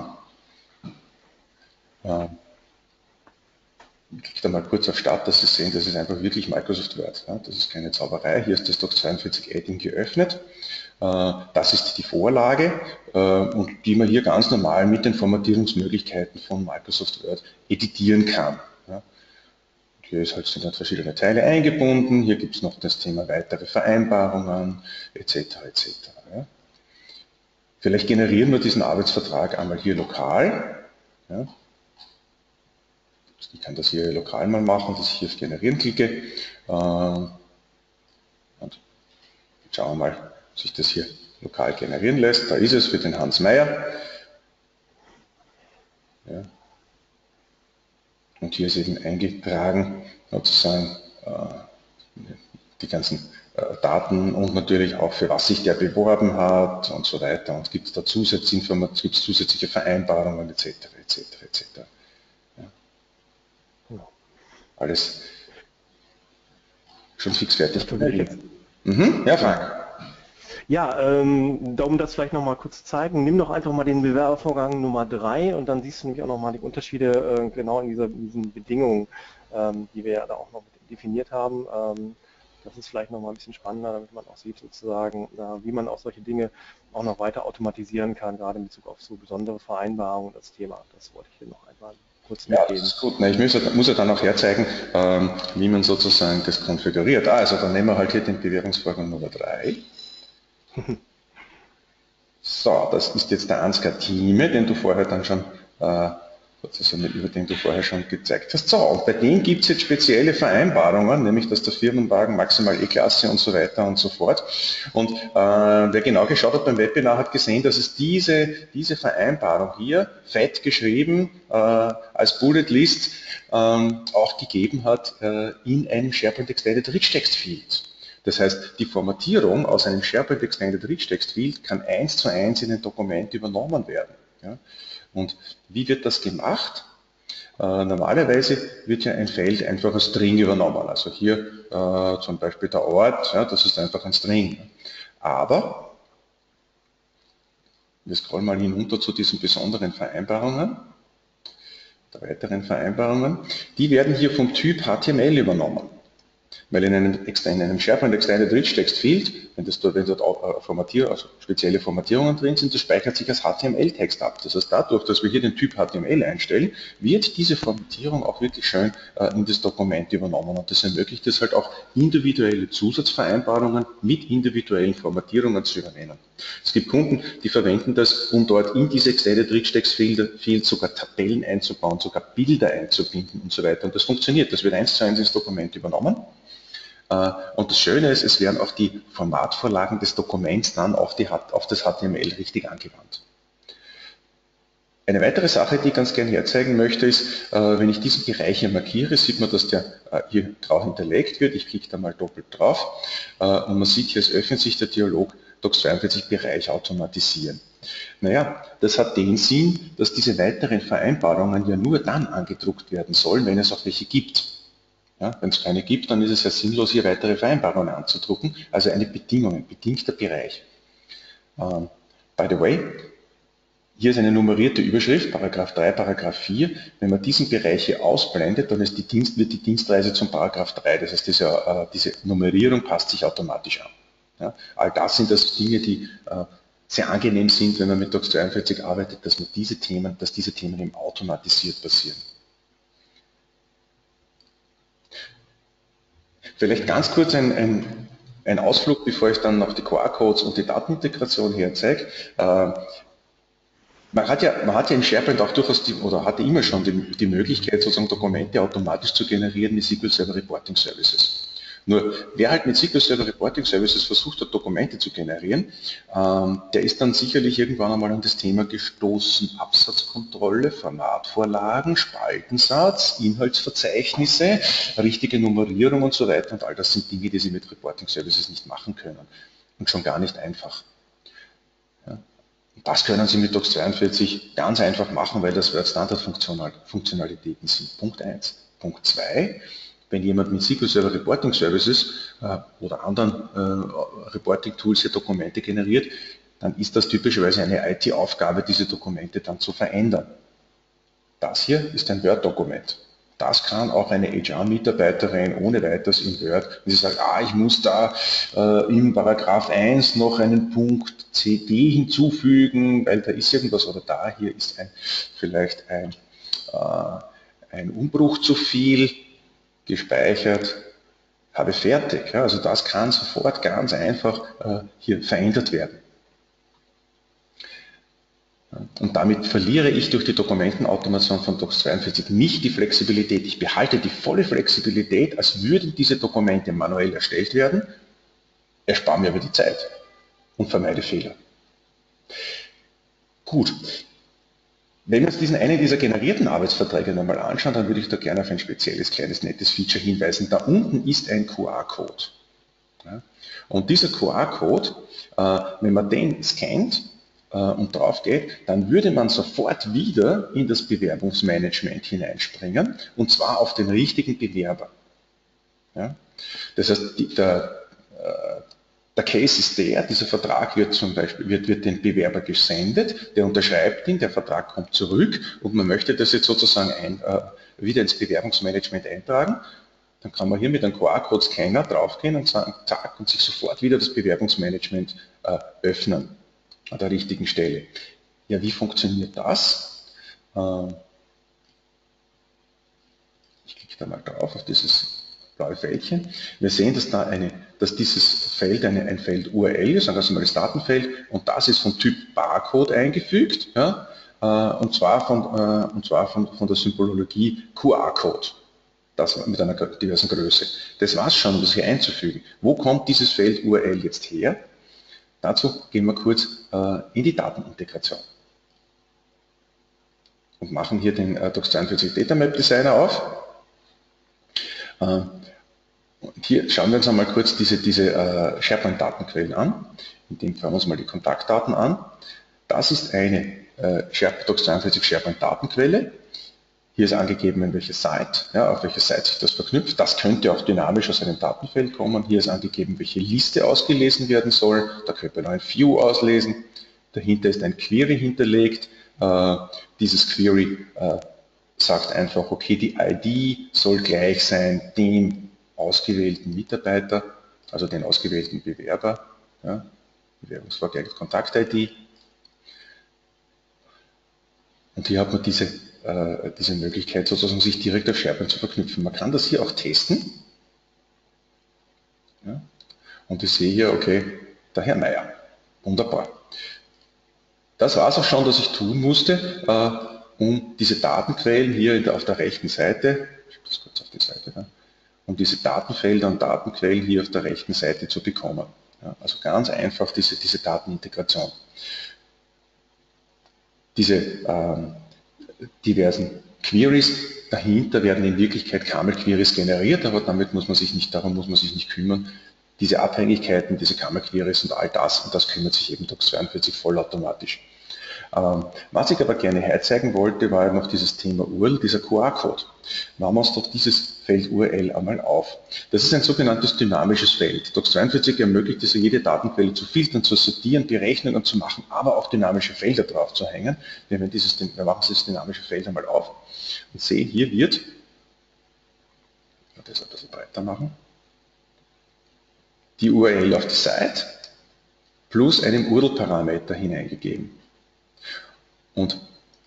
Ähm, Ich klicke da mal kurz auf Start, dass Sie sehen, das ist einfach wirklich Microsoft Word. Ja, das ist keine Zauberei. Hier ist das Docs zweiundvierzig Add-in geöffnet. Äh, das ist die Vorlage äh, und die man hier ganz normal mit den Formatierungsmöglichkeiten von Microsoft Word editieren kann. Ja. Hier ist halt, sind halt verschiedene Teile eingebunden. Hier gibt es noch das Thema weitere Vereinbarungen et cetera et cetera. Ja. Vielleicht generieren wir diesen Arbeitsvertrag einmal hier lokal. Ja. Ich kann das hier lokal mal machen, dass ich hier auf Generieren klicke. Und schauen wir mal, ob sich das hier lokal generieren lässt. Da ist es für den Hans Meyer. Ja. Und hier ist eben eingetragen sozusagen die ganzen Daten und natürlich auch für was sich der beworben hat und so weiter. Und gibt es da Zusatzinformationen, gibt es zusätzliche Vereinbarungen et cetera et cetera et cetera. Alles schon fix fertig. Mhm. Ja, Frank. Ja, ähm, um das vielleicht nochmal kurz zu zeigen, nimm doch einfach mal den Bewerbervorgang Nummer drei und dann siehst du nämlich auch nochmal die Unterschiede äh, genau in, dieser, in diesen Bedingungen, ähm, die wir ja da auch noch definiert haben. Ähm, das ist vielleicht nochmal ein bisschen spannender, damit man auch sieht sozusagen, äh, wie man auch solche Dinge auch noch weiter automatisieren kann, gerade in Bezug auf so besondere Vereinbarungen und das Thema. Das wollte ich hier noch einmal kurz mitgeben. Ja, das ist gut. Na, ich muss, muss ja dann auch herzeigen, ähm, wie man sozusagen das konfiguriert. Ah, also dann nehmen wir halt hier den Bewährungsvorgang Nummer drei. So, das ist jetzt der Ansgar Thieme, den du vorher dann schon, äh, sozusagen über den du vorher schon gezeigt hast. So, und bei dem gibt es jetzt spezielle Vereinbarungen, nämlich dass der Firmenwagen maximal E-Klasse und so weiter und so fort. Und äh, wer genau geschaut hat beim Webinar, hat gesehen, dass es diese, diese Vereinbarung hier, fett geschrieben, äh, als Bullet List, ähm, auch gegeben hat äh, in einem SharePoint Extended Rich Text Field. Das heißt, die Formatierung aus einem SharePoint Extended Rich Text Field kann eins zu eins in ein Dokument übernommen werden. Ja. Und wie wird das gemacht? Äh, normalerweise wird ja ein Feld einfach als String übernommen. Also hier äh, zum Beispiel der Ort, ja, das ist einfach ein String. Aber wir scrollen mal hinunter zu diesen besonderen Vereinbarungen, der weiteren Vereinbarungen. Die werden hier vom Typ H T M L übernommen. Weil in einem, in einem SharePoint Extended Rich Text Field, wenn, das dort, wenn dort auch Formatier, also spezielle Formatierungen drin sind, das speichert sich als H T M L-Text ab. Das heißt, dadurch, dass wir hier den Typ H T M L einstellen, wird diese Formatierung auch wirklich schön äh, in das Dokument übernommen. Und das ermöglicht es halt auch, individuelle Zusatzvereinbarungen mit individuellen Formatierungen zu übernehmen. Es gibt Kunden, die verwenden das, um dort in diese Extended Rich Text Field, Field sogar Tabellen einzubauen, sogar Bilder einzubinden und so weiter. Und das funktioniert. Das wird eins zu eins ins Dokument übernommen. Und das Schöne ist, es werden auch die Formatvorlagen des Dokuments dann auf, die, auf das H T M L richtig angewandt. Eine weitere Sache, die ich ganz gerne herzeigen möchte, ist, wenn ich diesen Bereich hier markiere, sieht man, dass der hier drauf hinterlegt wird. Ich klicke da mal doppelt drauf und man sieht hier, es öffnet sich der Dialog Docs zweiundvierzig Bereich automatisieren. Naja, das hat den Sinn, dass diese weiteren Vereinbarungen ja nur dann angedruckt werden sollen, wenn es auch welche gibt. Ja, wenn es keine gibt, dann ist es ja sinnlos, hier weitere Vereinbarungen anzudrucken, also eine Bedingung, ein bedingter Bereich. Ähm, by the way, hier ist eine nummerierte Überschrift, Paragraph drei, Paragraph vier. Wenn man diesen Bereich hier ausblendet, dann ist die Dienst, wird die Dienstreise zum Paragraph drei. Das heißt, diese, äh, diese Nummerierung passt sich automatisch an. Ja, all das sind das Dinge, die äh, sehr angenehm sind, wenn man mit Docs zweiundvierzig arbeitet, dass man diese Themen, dass diese Themen eben automatisiert passieren. Vielleicht ganz kurz ein, ein, ein Ausflug, bevor ich dann noch die Q R-Codes und die Datenintegration herzeige. Äh, Man hat, ja, man hat ja in SharePoint auch durchaus, die, oder hatte immer schon die, die Möglichkeit, sozusagen Dokumente automatisch zu generieren mit S Q L Server Reporting Services. Nur, wer halt mit S Q L Server Reporting Services versucht hat, Dokumente zu generieren, ähm, der ist dann sicherlich irgendwann einmal an das Thema gestoßen, Absatzkontrolle, Formatvorlagen, Spaltensatz, Inhaltsverzeichnisse, richtige Nummerierung und so weiter. Und all das sind Dinge, die Sie mit Reporting Services nicht machen können und schon gar nicht einfach. Ja. Das können Sie mit Docs zweiundvierzig ganz einfach machen, weil das Standard-Funktionalitäten sind. Punkt eins. Punkt zwei, wenn jemand mit S Q L Server Reporting Services äh, oder anderen äh, Reporting-Tools hier Dokumente generiert, dann ist das typischerweise eine I T-Aufgabe, diese Dokumente dann zu verändern. Das hier ist ein Word-Dokument. Das kann auch eine H R-Mitarbeiterin ohne weiteres in Word, wenn sie sagt, ah, ich muss da äh, im Paragraph eins noch einen Punkt C D hinzufügen, weil da ist irgendwas, oder da hier ist ein, vielleicht ein, äh, ein Umbruch zu viel, gespeichert, habe fertig. Ja, also das kann sofort ganz einfach äh, hier verändert werden. Und damit verliere ich durch die Dokumentenautomation von Docs zweiundvierzig nicht die Flexibilität. Ich behalte die volle Flexibilität, als würden diese Dokumente manuell erstellt werden, erspare mir aber die Zeit und vermeide Fehler. Gut, wenn wir uns diesen einen dieser generierten Arbeitsverträge nochmal anschauen, dann würde ich da gerne auf ein spezielles, kleines, nettes Feature hinweisen. Da unten ist ein Q R-Code. Ja, und dieser Q R-Code, äh, wenn man den scannt, und drauf geht, dann würde man sofort wieder in das Bewerbungsmanagement hineinspringen und zwar auf den richtigen Bewerber. Ja? Das heißt, die, der, der Case ist der, dieser Vertrag wird zum Beispiel, wird, wird den Bewerber gesendet, der unterschreibt ihn, der Vertrag kommt zurück und man möchte das jetzt sozusagen ein, äh, wieder ins Bewerbungsmanagement eintragen. Dann kann man hier mit einem Q R-Code-Scanner draufgehen und sagen, zack, und sich sofort wieder das Bewerbungsmanagement äh, öffnen. An der richtigen Stelle. Ja, wie funktioniert das? Ich klicke da mal drauf auf dieses blaue Fältchen. Wir sehen, dass, da eine, dass dieses Feld eine, ein Feld U R L ist, ein ganz normales Datenfeld, und das ist vom Typ Barcode eingefügt, ja, und zwar, von, und zwar von, von der Symbolologie Q R-Code. Das mit einer diversen Größe. Das war es schon, um das hier einzufügen. Wo kommt dieses Feld U R L jetzt her? Dazu gehen wir kurz äh, in die Datenintegration und machen hier den äh, Docs zweiundvierzig Data Map Designer auf. Äh, und hier schauen wir uns einmal kurz diese, diese äh, SharePoint-Datenquellen an. In dem Fall uns mal die Kontaktdaten an. Das ist eine äh, Docs zweiundvierzig SharePoint-Datenquelle. Hier ist angegeben, in welche Seite, ja, auf welche Seite sich das verknüpft. Das könnte auch dynamisch aus einem Datenfeld kommen. Hier ist angegeben, welche Liste ausgelesen werden soll. Da könnte man ein View auslesen. Dahinter ist ein Query hinterlegt. Äh, dieses Query äh, sagt einfach, okay, die I D soll gleich sein dem ausgewählten Mitarbeiter, also den ausgewählten Bewerber. Ja, Bewerbungsvorgleich Kontakt-I D. Und hier hat man diese diese Möglichkeit, sozusagen sich direkt auf SharePoint zu verknüpfen. Man kann das hier auch testen. Ja. Und ich sehe hier, okay, der Herr Meier. Wunderbar. Das war es auch schon, was ich tun musste, äh, um diese Datenquellen hier der, auf der rechten Seite, ich das kurz auf die Seite, ja, um diese Datenfelder und Datenquellen hier auf der rechten Seite zu bekommen. Ja, also ganz einfach diese, diese Datenintegration. Diese ähm, diversen Queries dahinter werden in Wirklichkeit Camel-Queries generiert, aber damit muss man sich nicht, darum muss man sich nicht kümmern. Diese Abhängigkeiten, diese Camel-Queries und all das, und das kümmert sich eben Docs zweiundvierzig vollautomatisch. Ähm, was ich aber gerne herzeigen wollte, war noch dieses Thema U R L, dieser Q R-Code. Machen wir uns doch dieses Feld U R L einmal auf. Das ist ein sogenanntes dynamisches Feld. Docs zweiundvierzig ermöglicht es, jede Datenquelle zu filtern, zu sortieren, Berechnungen zu machen, aber auch dynamische Felder drauf zu hängen. Wir, dieses, wir machen dieses dynamische Feld einmal auf und sehen, hier wird, das ein bisschen breiter machen, die U R L auf die Seite plus einem U R L-Parameter hineingegeben. Und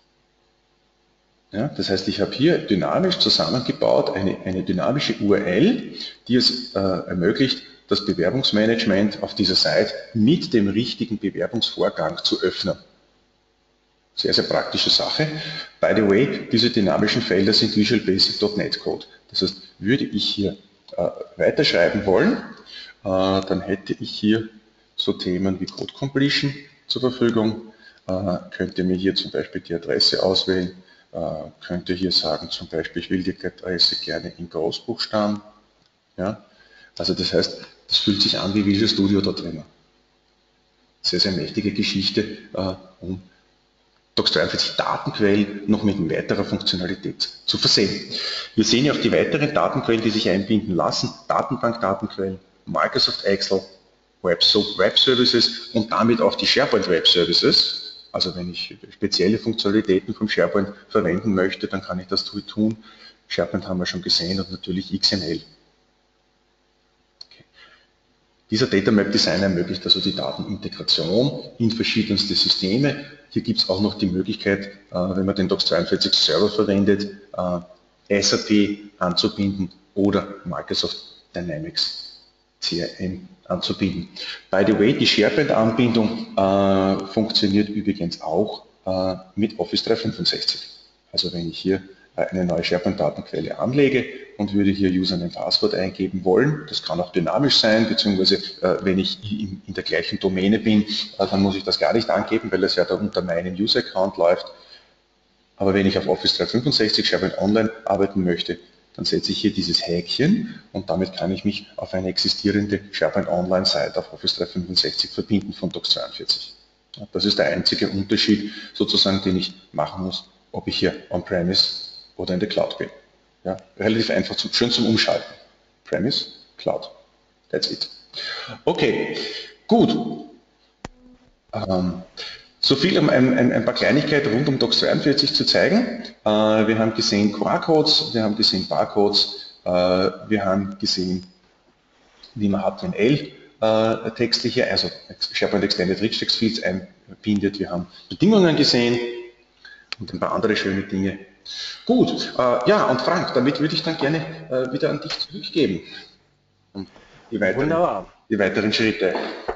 ja, das heißt, ich habe hier dynamisch zusammengebaut eine, eine dynamische U R L, die es äh, ermöglicht, das Bewerbungsmanagement auf dieser Seite mit dem richtigen Bewerbungsvorgang zu öffnen. Sehr, sehr praktische Sache. By the way, diese dynamischen Felder sind Visual Basic Punkt net Code. Das heißt, würde ich hier äh, weiterschreiben wollen, äh, dann hätte ich hier so Themen wie Code Completion zur Verfügung, äh, könnte mir hier zum Beispiel die Adresse auswählen, äh, könnte hier sagen, zum Beispiel, ich will die Adresse gerne in Großbuchstaben. Ja? Also das heißt, das fühlt sich an wie Visual Studio da drinnen. Sehr, sehr mächtige Geschichte, äh, um Docs zweiundvierzig Datenquellen noch mit weiterer Funktionalität zu versehen. Wir sehen ja auch die weiteren Datenquellen, die sich einbinden lassen. Datenbank-Datenquellen, Microsoft Excel, Web, Web Services und damit auch die SharePoint Web Services. Also wenn ich spezielle Funktionalitäten vom SharePoint verwenden möchte, dann kann ich das tun. SharePoint haben wir schon gesehen und natürlich X M L. Dieser Data Map Designer ermöglicht also die Datenintegration in verschiedenste Systeme. Hier gibt es auch noch die Möglichkeit, wenn man den Docs zweiundvierzig Server verwendet, S A P anzubinden oder Microsoft Dynamics C R M anzubinden. By the way, die SharePoint-Anbindung äh, funktioniert übrigens auch äh, mit Office dreihundertfünfundsechzig. Also wenn ich hier eine neue SharePoint-Datenquelle anlege und würde hier Username und Passwort eingeben wollen. Das kann auch dynamisch sein, beziehungsweise äh, wenn ich in, in der gleichen Domäne bin, äh, dann muss ich das gar nicht angeben, weil das ja da unter meinem User-Account läuft. Aber wenn ich auf Office dreihundertfünfundsechzig SharePoint Online arbeiten möchte, dann setze ich hier dieses Häkchen und damit kann ich mich auf eine existierende SharePoint Online-Seite auf Office dreihundertfünfundsechzig verbinden von Docs zweiundvierzig. Das ist der einzige Unterschied sozusagen, den ich machen muss, ob ich hier on-premise oder in der Cloud bin. Ja, relativ einfach, zum, schön zum Umschalten. Premise, Cloud. That's it. Okay, gut. Ähm, so viel, um ein, ein, ein paar Kleinigkeiten rund um Docs zweiundvierzig zu zeigen. Äh, wir haben gesehen Q R-Codes, wir haben gesehen Barcodes, äh, wir haben gesehen, wie man H T M L-Texte hier, also SharePoint Extended Rich Text Fields einbindet. Wir haben Bedingungen gesehen und ein paar andere schöne Dinge. Gut, äh, ja, und Frank, damit würde ich dann gerne äh, wieder an dich zurückgeben. Und die weiteren, Wunderbar. Die weiteren Schritte.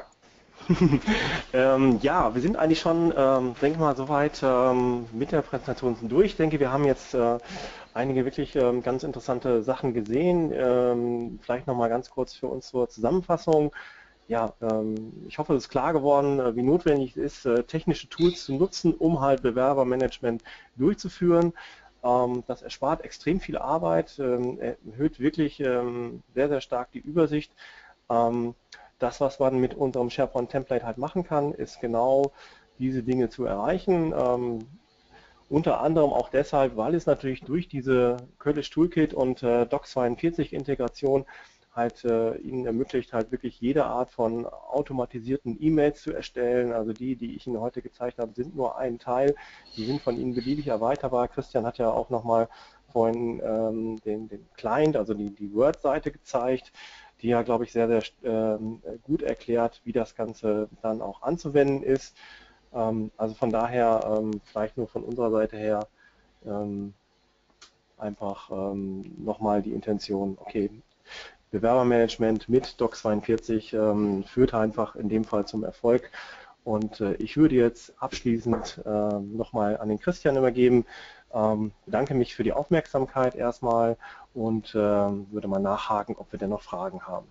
ähm, ja, wir sind eigentlich schon, ähm, denke mal, soweit ähm, mit der Präsentation durch. Ich denke, wir haben jetzt äh, einige wirklich ähm, ganz interessante Sachen gesehen. Ähm, vielleicht nochmal ganz kurz für uns zur Zusammenfassung. Ja, ähm, ich hoffe, es ist klar geworden, äh, wie notwendig es ist, äh, technische Tools zu nutzen, um halt Bewerbermanagement durchzuführen. Ähm, das erspart extrem viel Arbeit, ähm, erhöht wirklich ähm, sehr, sehr stark die Übersicht. Ähm, das, was man mit unserem SharePoint-Template halt machen kann, ist genau diese Dinge zu erreichen. Ähm, unter anderem auch deshalb, weil es natürlich durch diese Curlish Toolkit und äh, Docs zweiundvierzig Integration halt äh, Ihnen ermöglicht, halt wirklich jede Art von automatisierten E-Mails zu erstellen. Also die, die ich Ihnen heute gezeigt habe, sind nur ein Teil. Die sind von Ihnen beliebig erweiterbar. Christian hat ja auch nochmal vorhin ähm, den, den Client, also die, die Word-Seite gezeigt, die ja, glaube ich, sehr, sehr ähm, gut erklärt, wie das Ganze dann auch anzuwenden ist. Ähm, also von daher ähm, vielleicht nur von unserer Seite her ähm, einfach ähm, nochmal die Intention, okay, Bewerbermanagement mit Docs zweiundvierzig ähm, führt einfach in dem Fall zum Erfolg. Und äh, ich würde jetzt abschließend äh, nochmal an den Christian übergeben. Ähm, bedanke mich für die Aufmerksamkeit erstmal und äh, würde mal nachhaken, ob wir denn noch Fragen haben.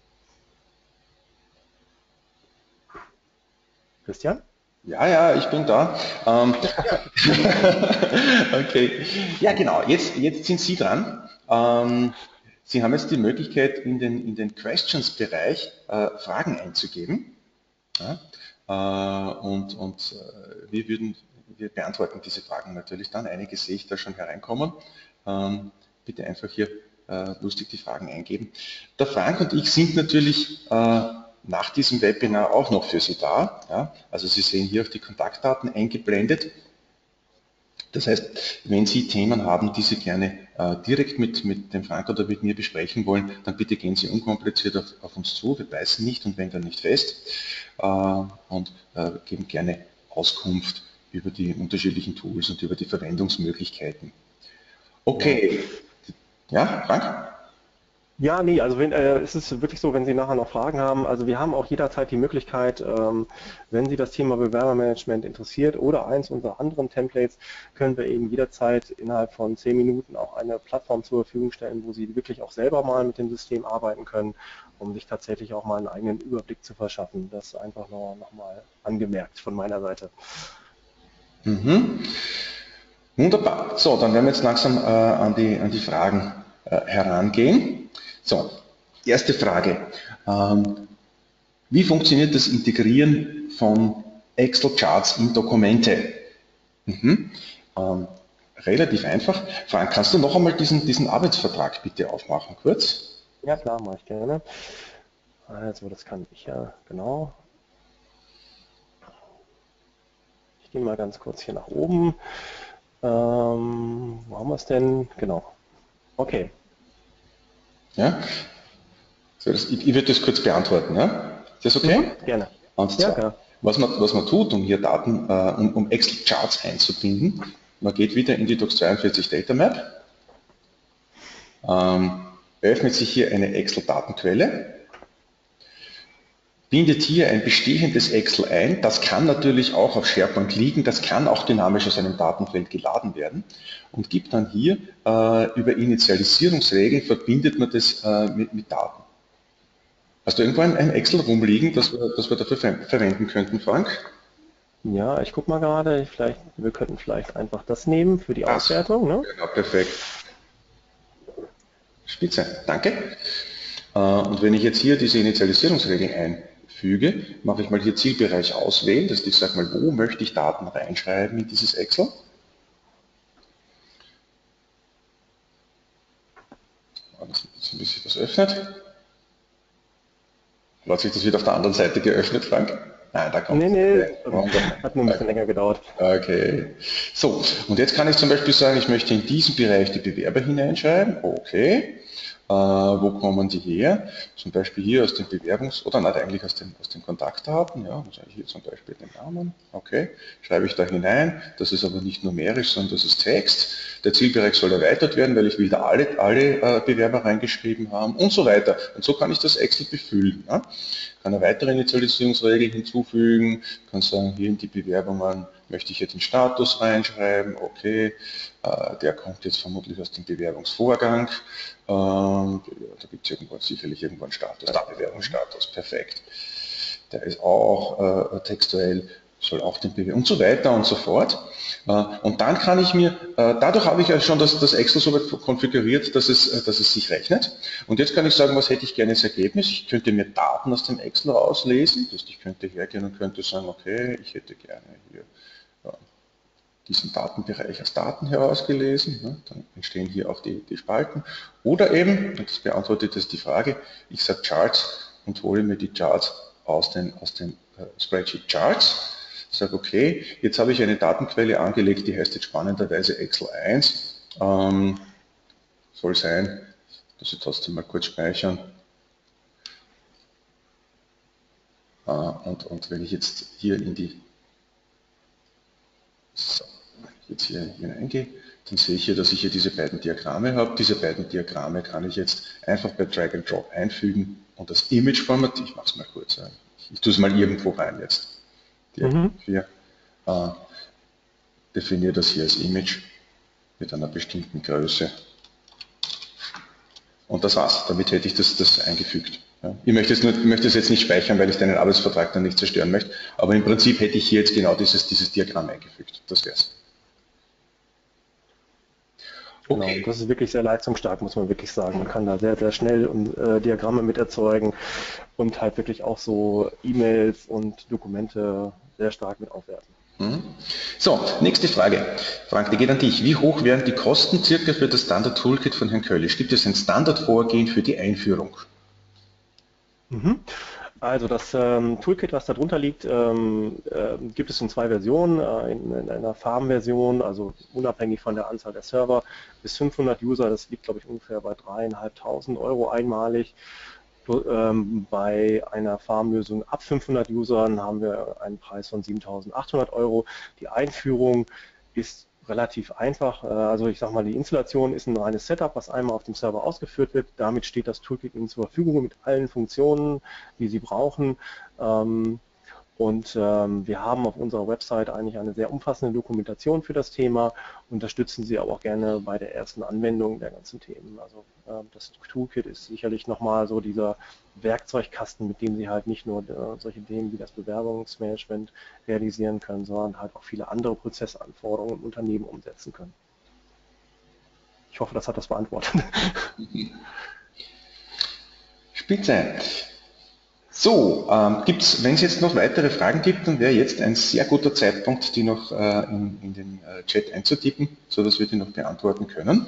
Christian? Ja, ja, ich bin da. Ähm, okay. Ja, genau. Jetzt, jetzt sind Sie dran. Ähm, Sie haben jetzt die Möglichkeit, in den, in den Questions-Bereich äh, Fragen einzugeben. Ja? Äh, und und äh, wir würden wir beantworten diese Fragen natürlich dann. Einige sehe ich da schon hereinkommen. Ähm, bitte einfach hier äh, lustig die Fragen eingeben. Der Frank und ich sind natürlich äh, nach diesem Webinar auch noch für Sie da. Ja? Also Sie sehen hier auch die Kontaktdaten eingeblendet. Das heißt, wenn Sie Themen haben, die Sie gerne äh, direkt mit, mit dem Frank oder mit mir besprechen wollen, dann bitte gehen Sie unkompliziert auf, auf uns zu. Wir beißen nicht und wenn dann nicht fest äh, und äh, geben gerne Auskunft über die unterschiedlichen Tools und über die Verwendungsmöglichkeiten. Okay, ja, Frank? Ja, nee, also wenn, äh, es ist wirklich so, wenn Sie nachher noch Fragen haben, also wir haben auch jederzeit die Möglichkeit, ähm, wenn Sie das Thema Bewerbermanagement interessiert oder eins unserer anderen Templates, können wir Ihnen jederzeit innerhalb von zehn Minuten auch eine Plattform zur Verfügung stellen, wo Sie wirklich auch selber mal mit dem System arbeiten können, um sich tatsächlich auch mal einen eigenen Überblick zu verschaffen. Das einfach noch, noch mal angemerkt von meiner Seite. Mhm. Wunderbar. So, dann werden wir jetzt langsam äh, an, die, an die Fragen äh, herangehen. So, erste Frage. Ähm, wie funktioniert das Integrieren von Excel-Charts in Dokumente? Mhm. Ähm, relativ einfach. Frank, kannst du noch einmal diesen, diesen Arbeitsvertrag bitte aufmachen, kurz? Ja klar, mache ich gerne. Also das kann ich ja, genau. Ich gehe mal ganz kurz hier nach oben. Ähm, wo haben wir es denn? Genau. Okay. Ja? So, das, ich, ich würde das kurz beantworten. Ja? Ist das okay? Mhm, gerne. Und Ja, zwar, klar. was man, was man tut, um hier Daten, äh, um, um Excel-Charts einzubinden, man geht wieder in die Docs zweiundvierzig Data Map, ähm, öffnet sich hier eine Excel-Datenquelle, bindet hier ein bestehendes Excel ein, das kann natürlich auch auf SharePoint liegen, das kann auch dynamisch aus einem Datenfeld geladen werden und gibt dann hier äh, über Initialisierungsregeln, verbindet man das äh, mit, mit Daten. Hast du irgendwo ein, ein Excel rumliegen, das wir, das wir dafür ver verwenden könnten, Frank? Ja, ich gucke mal gerade. Vielleicht, wir könnten vielleicht einfach das nehmen für die Das, Auswertung, ne? genau, perfekt. Spitze, danke. Äh, Und wenn ich jetzt hier diese Initialisierungsregeln einfüge, mache ich mal hier Zielbereich auswählen, das heißt, ich sage mal, wo möchte ich Daten reinschreiben in dieses Excel? Jetzt, bis sich das öffnet. Hat sich das wieder auf der anderen Seite geöffnet, Frank? Nein, da kommt Nee, es. nee, Okay. Wunderbar. hat nur ein bisschen länger gedauert. Okay. So, und jetzt kann ich zum Beispiel sagen, ich möchte in diesen Bereich die Bewerber hineinschreiben. Okay. Äh, wo kommen die her? Zum Beispiel hier aus den Bewerbungs- oder nicht eigentlich aus den, aus den Kontaktdaten. Ja, also hier zum Beispiel den Namen. Okay, schreibe ich da hinein. Das ist aber nicht numerisch, sondern das ist Text. Der Zielbereich soll erweitert werden, weil ich will da alle, alle äh, Bewerber reingeschrieben haben und so weiter. Und so kann ich das Excel befüllen. Ja? Kann eine weitere Initialisierungsregel hinzufügen, kann sagen, hier in die Bewerbungen möchte ich jetzt den Status reinschreiben, okay, äh, der kommt jetzt vermutlich aus dem Bewerbungsvorgang, ähm, da gibt es irgendwo sicherlich irgendwo einen Status, den Bewerbungsstatus, perfekt. Der ist auch äh, textuell, soll auch den Bewerbung und so weiter und so fort. Äh, und dann kann ich mir, äh, dadurch habe ich ja schon das, das Excel so weit konfiguriert, dass es, äh, dass es sich rechnet. Und jetzt kann ich sagen, was hätte ich gerne als Ergebnis? Ich könnte mir Daten aus dem Excel rauslesen. Das heißt, ich könnte hergehen und könnte sagen, okay, ich hätte gerne hier ja, diesen Datenbereich als Daten herausgelesen. Ne? Dann entstehen hier auch die, die Spalten. Oder eben, und das beantwortet jetzt die Frage, ich sage Charts und hole mir die Charts aus den, aus den äh, Spreadsheet Charts. Ich sage, okay, jetzt habe ich eine Datenquelle angelegt, die heißt jetzt spannenderweise Excel eins. Ähm, soll sein, dass ich trotzdem mal kurz speichern. Äh, und, und wenn ich jetzt hier in die so, jetzt hier hineingehe, dann sehe ich hier, dass ich hier diese beiden Diagramme habe. Diese beiden Diagramme kann ich jetzt einfach bei Drag and Drop einfügen und das Image formatieren. Ich mache es mal kurz. Ich tue es mal irgendwo rein jetzt. Diagramm Mhm. vier. Äh, definiere das hier als Image mit einer bestimmten Größe. Und das war's. Damit hätte ich das, das eingefügt. Ja. Ich möchte es, nur, möchte es jetzt nicht speichern, weil ich deinen Arbeitsvertrag dann nicht zerstören möchte. Aber im Prinzip hätte ich hier jetzt genau dieses, dieses Diagramm eingefügt. Das wäre es. Genau, und das ist wirklich sehr leistungsstark, muss man wirklich sagen. Man kann da sehr, sehr schnell und, äh, Diagramme mit erzeugen und halt wirklich auch so E-Mails und Dokumente sehr stark mit aufwerten. So, nächste Frage. Frank, die geht an dich. Wie hoch wären die Kosten circa für das Standard-Toolkit von Herrn Köllisch? Gibt es ein Standardvorgehen für die Einführung? Mhm. Also das ähm, Toolkit, was da drunter liegt, ähm, äh, gibt es in zwei Versionen. Äh, in, in einer Farm-Version, also unabhängig von der Anzahl der Server, bis fünfhundert User. Das liegt, glaube ich, ungefähr bei dreieinhalbtausend Euro einmalig. Ähm, bei einer Farm-Lösung ab fünfhundert Usern haben wir einen Preis von siebentausendachthundert Euro. Die Einführung ist relativ einfach. Äh, Also ich sage mal, die Installation ist ein reines Setup, was einmal auf dem Server ausgeführt wird. Damit steht das Toolkit Ihnen zur Verfügung mit allen Funktionen, die Sie brauchen. Ähm, Und ähm, wir haben auf unserer Website eigentlich eine sehr umfassende Dokumentation für das Thema, unterstützen Sie aber auch gerne bei der ersten Anwendung der ganzen Themen. Also äh, das Toolkit ist sicherlich nochmal so dieser Werkzeugkasten, mit dem Sie halt nicht nur äh, solche Themen wie das Bewerbungsmanagement realisieren können, sondern halt auch viele andere Prozessanforderungen im Unternehmen umsetzen können. Ich hoffe, das hat das beantwortet. Spitze. So, ähm, gibt's, wenn es jetzt noch weitere Fragen gibt, dann wäre jetzt ein sehr guter Zeitpunkt, die noch äh, in, in den äh, Chat einzutippen, sodass wir die noch beantworten können.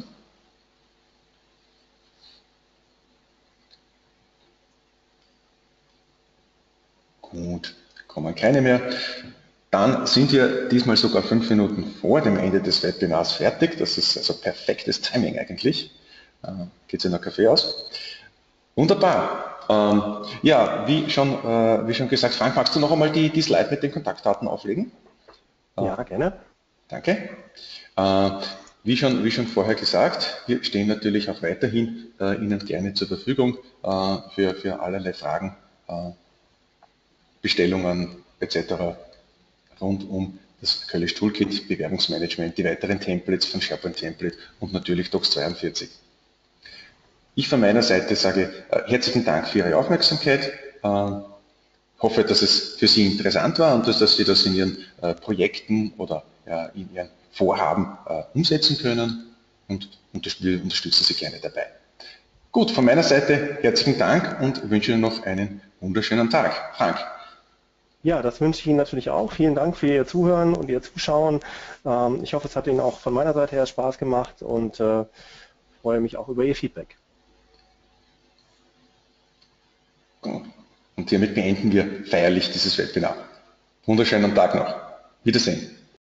Gut, kommen keine mehr. Dann sind wir diesmal sogar fünf Minuten vor dem Ende des Webinars fertig. Das ist also perfektes Timing eigentlich. Äh, geht sich noch Kaffee aus? Wunderbar. Ähm, ja, wie schon, äh, wie schon gesagt, Frank, magst du noch einmal die, die Slide mit den Kontaktdaten auflegen? Ja, gerne. Danke. Äh, wie, schon, wie schon vorher gesagt, wir stehen natürlich auch weiterhin äh, Ihnen gerne zur Verfügung äh, für, für allerlei Fragen, äh, Bestellungen et cetera rund um das Köllisch Toolkit, Bewerbungsmanagement, die weiteren Templates von SharePoint Template und natürlich Docs zweiundvierzig. Ich von meiner Seite sage äh, herzlichen Dank für Ihre Aufmerksamkeit. Äh, hoffe, dass es für Sie interessant war und dass, dass Sie das in Ihren äh, Projekten oder ja, in Ihren Vorhaben äh, umsetzen können und wir unterstützen Sie gerne dabei. Gut, von meiner Seite herzlichen Dank und wünsche Ihnen noch einen wunderschönen Tag. Frank. Ja, das wünsche ich Ihnen natürlich auch. Vielen Dank für Ihr Zuhören und Ihr Zuschauen. Ähm, ich hoffe, es hat Ihnen auch von meiner Seite her Spaß gemacht und äh, freue mich auch über Ihr Feedback. Und hiermit beenden wir feierlich dieses Webinar. Wunderschönen Tag noch. Wiedersehen.